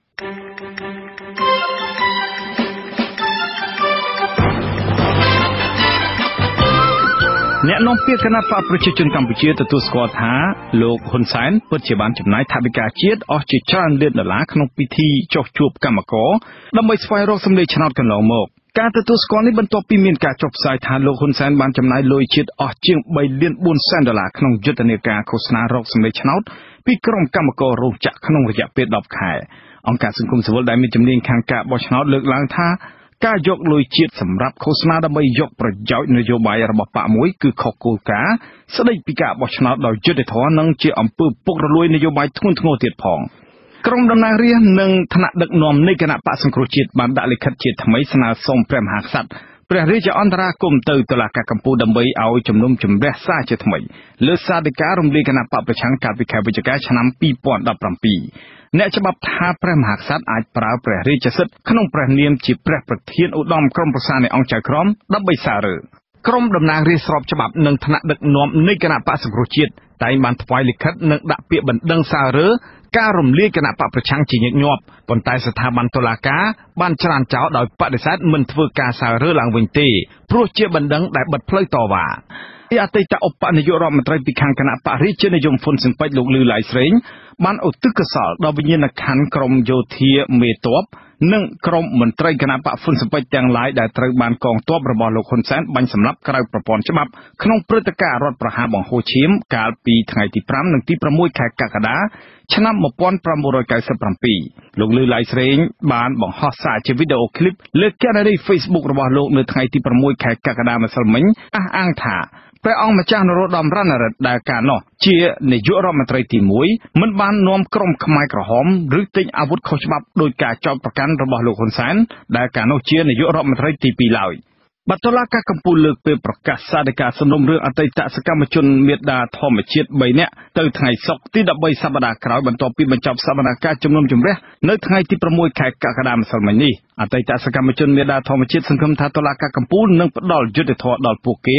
អ្នកនាំពាក្យគណៈបកប្រជាជនកម្ពុជាទទួលស្គាល់ថាលោកហ៊ុនសែនពិតជាបានចំណាយថវិកាជាតិអស់ជាច្រើនលានដុល្លារក្នុងពិធីចុះជួបកម្មករដើម្បីស្វែងរកសម្លេងឆ្នោតកន្លងមកការទទួលស្គាល់នេះបន្ទាប់ពីមានការចុះផ្សាយថាលោកហ៊ុនសែនបានចំណាយលុយជាតិអស់ជាងបីលានបួនសែនដុល្លារក្នុងយុទ្ធនាការឃោសនារកសម្លេងឆ្នោតពីក្រុមកម្មកររោងចក្រក្នុងរយៈពេលដប់ខែអង្គការសង្គមស៊ីវិលដែលមានជំនាញខាងការបោះឆ្នោតលើកឡើងថាការយកលុយជាតិសម្រាប់ឃោសនាដើម្បីយកប្រយោជន៍នយោបាយរបស់បកមួយគឺខុសគោលការណ៍ស្ដីពីការបោះឆ្នោតដោយយុត្តិធម៌និងជាអំពើពុករលួយនយោបាយធ្ងន់ធ្ងរទៀតផងក្រុមតំណាងរាស្ត្រនិងថ្នាក់ដឹកនាំនៃគណៈបកសង្គ្រោះជាតិបានដាក់លិខិតជាថ្មីស្នើសុំព្រះមហាក្សត្រព្រះរាជអន្តរាគមន៍ទៅតុលាការកំពូលដើម្បីឲ្យជំនុំជម្រះសារជាថ្មីលើសារដីការរំលាយគណៈបកប្រឆាំងកាលពីខែវិច្ឆិកាឆ្នាំពីរពាន់ដប់ប្រាំពីរអ្នកច្បាប់ថាព្រះមហាក្សត្រអាចប្រើព្រះរាជសិទ្ធិក្នុងព្រះនាមជាព្រះប្រធានឧត្តមក្រុមប្រឹក្សានៃអង្គចៅក្រមដើម្បីសាររើក្រុមតំណាងរាស្ត្រស្របច្បាប់និងថ្នាក់ដឹកនាំនៃគណៈបកសង្គ្រោះជាតិតែងបានថ្វាយលិខិតនិងដាក់ពាក្យបណ្ដឹងសាររើការរំលាយគណៈបកប្រឆាំងជាញឹកញាប់ប៉ុន្តែស្ថាប័នតុលាការបានច្រានចោលដោយបដិសេធមិនធ្វើការសាររើឡើងវិញទេព្រោះជាបណ្ដឹងដែលបិទផ្លូវតវ៉ាអតីតឧបនាយករដ្ឋមន្ត្រីពីខាងគណៈបរិជានិយមហ៊ុនស៊ិនប៉ិចលោកលឺឡៃស្រេងបានឧទ្ទិសកុសលដល់វិញ្ញាណក្ខន្ធក្រមយោធាមេតបនិងក្រុមមន្ត្រីគណៈបកហ៊ុនស៊ិនប៉ិចទាំងឡាយដែលត្រូវបានកងទ័ពរបស់លោកហ៊ុនសែនបាញ់សម្លាប់ក្រៅប្រព័ន្ធច្បាប់ក្នុងព្រឹត្តិការណ៍រដ្ឋប្រហារបង្ហូរឈាមកាលពីថ្ងៃទីប្រាំនិងទីប្រាំមួយខែកក្កដាឆ្នាំmột nghìn chín trăm chín mươi bảyលោកលឺឡៃស្រេងបានបង្ហោះសារជាវីដេអូឃ្លីបលើកេណរី Facebook របស់លោកនៅថ្ងៃទីប្រាំមួយខែកក្កដាម្សិលមិញអះអាងថាព្រះអង្គម្ចាស់នរោត្តមរណរដ្ឋដែលកាលនោះជានាយករដ្ឋមន្ត្រីទីមួយមិនបាននាំក្រុមខ្មែរក្រហមឬទិញអាវុធខុសច្បាប់ដោយការចោទប្រកាន់របស់លោកហ៊ុនសែនដែលកាលនោះជានាយករដ្ឋមន្ត្រីទីពីរឡើយបតុលាការកំពូលលើកពេលប្រកាសសាធិការសំណុំរឿងអតីតសកម្មជនមេដាធម្មជាតិបីនាក់ទៅថ្ងៃសុក្រទីដប់បីសប្តាហ៍ក្រោយបន្ទាប់ពីបញ្ចប់សវនកម្មជំនុំជម្រះនៅថ្ងៃទីប្រាំមួយខែកក្កដាម្សិលមិញនេះអតីតសកម្មជនមេដាធម្មជាតិសង្ឃឹមថាតុលាការកំពូលនឹងផ្ដល់យុត្តិធម៌ដល់ពួកគេ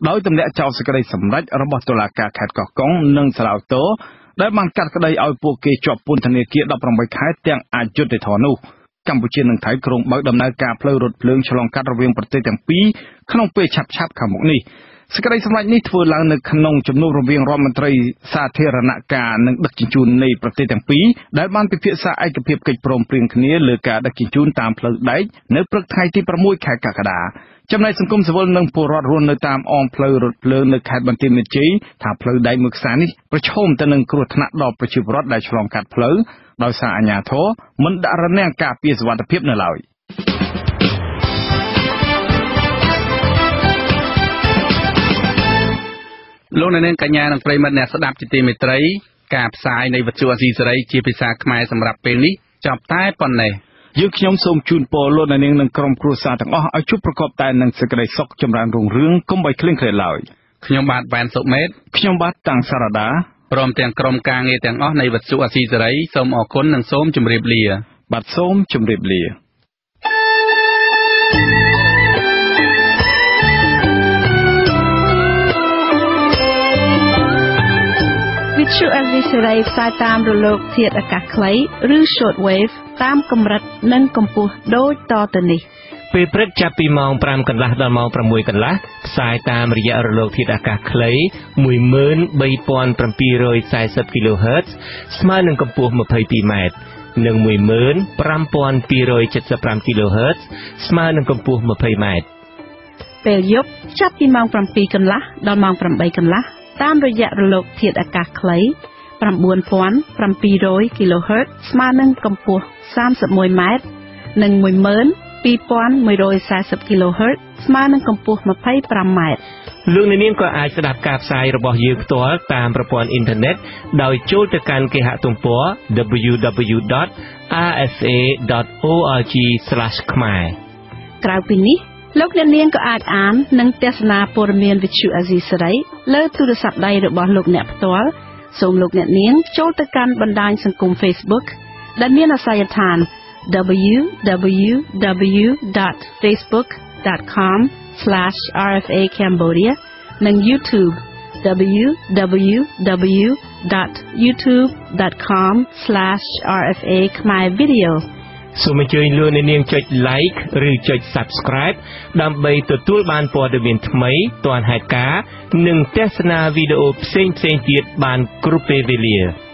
ដោយទម្លាក់ចោលសេចក្តីសម្រេចរបស់តុលាការខេត្តកោះកុងនិងសាឡាវតូដែលបានកាត់ក្តីឲ្យពួកគេជាប់ពន្ធនាគារដប់ប្រាំបីខែទាំងអយុត្តិធម៌នោះកម្ពុជានិងថៃក្រុងបើកដំណើរការផ្លូវរថភ្លើងឆ្លងកាត់រវាងប្រទេសទាំងពីរក្នុងពេលឆាប់ៗខាងមុខនេះសេចក្តីសម្រេចនេះធ្វើឡើងនៅក្នុងជំនួបរវាងរដ្ឋមន្ត្រីសាធារណការនិងដឹកជញ្ជូននៃប្រទេសទាំងពីរដែលបានពិភាក្សាឯកភាពកិច្ចព្រមព្រៀងគ្នាលើការដឹកជញ្ជូនតាមផ្លូវដែកនៅព្រឹកថ្ងៃទីប្រាំមួយខែកក្កដាចំណែកសង្គមស៊ីវិលនិងពលរដ្ឋរស់នៅតាមអមផ្លូវរថភ្លើងនៅខេត្តបន្ទាយមានជ័យថាផ្លូវដែកមួយខ្សែនេះប្រឈមទៅនឹងគ្រោះថ្នាក់ដល់ប្រជាពលរដ្ឋដែលឆ្លងកាត់ផ្លូវដោយសារអាជ្ញាធរមិនដាក់រនាំងការពារសុវត្ថិភាពនៅឡើយលោកអ្នកនាងកញ្ញានិងប្រិយមិត្តអ្នកស្ដាប់ជាទីមេត្រីការផ្សាយនៃវិទ្យុអាស៊ីសេរីជាភាសាខ្មែរសម្រាប់ពេលនេះចប់តែប៉ុណ្ណេះយើងខ្ញុំសូមជូនពរលោកអ្នកនាងនិងក្រុមគ្រួសារទាំងអស់ឲ្យជួបប្រកបតែនឹងសេចក្តីសុខចម្រើនរុងរឿងកុំបីឃ្លៀងឃ្លាតឡើយខ្ញុំបាទវ៉ែនសុមេតខ្ញុំបាទតាំងសារដាព្រមទាំងក្រុមការងារទាំងអស់នៃវិទ្យុអាស៊ីសេរីសូមអរគុណនិងសូមជម្រាបលាបាទសូមជម្រាបលាវិទ្យុអាស៊ីសេរីផ្សាយតាមរលកធាតុអាកាសខ្លីឬ Shortwave តាមកម្រិតនិងកម្ពស់ដូចតទៅនេះពេលព្រឹកចាប់ពីម៉ោងប្រាំកន្លះដល់ម៉ោងប្រាំមួយកន្លះផ្សាយតាមរយៈរលកធាតុអាកាសខ្លី មួយម៉ឺនបីពាន់ប្រាំពីររយសែសិប គីឡូហឺត ស្មើនឹងកម្ពស់ម្ភៃពីរម៉ែត្រនិង មួយម៉ឺនប្រាំពាន់ពីររយចិតសិបប្រាំ គីឡូហឺត ស្មើនឹងកម្ពស់ម្ភៃម៉ែត្រពេលយប់ចាប់ពីម៉ោងប្រាំពីរកន្លះដល់ម៉ោងប្រាំបីកន្លះតាមរយៈរលកធាតុអាកាសខ្លី ៩ពាន់ប្រាំពីររយ គីឡូហឺត ស្មើនឹងកម្ពស់សាមសិបមួយម៉ែត្រនិង មួយម៉ឺនពីរពាន់មួយរយសែសិប គីឡូហឺត ស្មើនឹងកម្ពស់ម្ភៃប្រាំម៉ែត្រលោកអ្នកនាងក៏អាចស្ដាប់ការផ្សាយរបស់យើងផ្ទាល់តាមប្រព័ន្ធអ៊ីនធឺណិតដោយចូលទៅកាន់គេហទំព័រ ដប៊្យូ ដប៊្យូ ដត អារ អេស เอ ដត អូ អារ ជី ស្លាស ខ្មែរក្រៅពីនេះលោកអ្នកនាងក៏អាចអាននិងទស្សនាព័ត៌មានវិទ្យុអាស៊ីសេរីលើទូរស័ព្ទដៃរបស់លោកអ្នកផ្ទាល់សូមលោកអ្នកនាងចូលទៅកាន់បណ្ដាញសង្គម Facebook ដែលមានអាសយដ្ឋាន ដប៊្យូ ដប៊្យូ ដប៊្យូ ដត ហ្វេសប៊ុក ដត ខម ស្លាស អារ អេฟ เอ Cambodia និង YouTube ដប៊្យូ ដប៊្យូ ដប៊្យូ ដត យូធូប ដត ខម ស្លាស អារ អេฟ เอ ខ្មែរ Video សូមអញ្ជើញលោកអ្នកនាងចុច Like ឬចុច Subscribe ដើម្បីទទួលបានព័ត៌មានថ្មីទាន់ហេតុការណ៍និងទស្សនាវីដេអូផ្សេងៗទៀតបានគ្រប់ពេលវេលា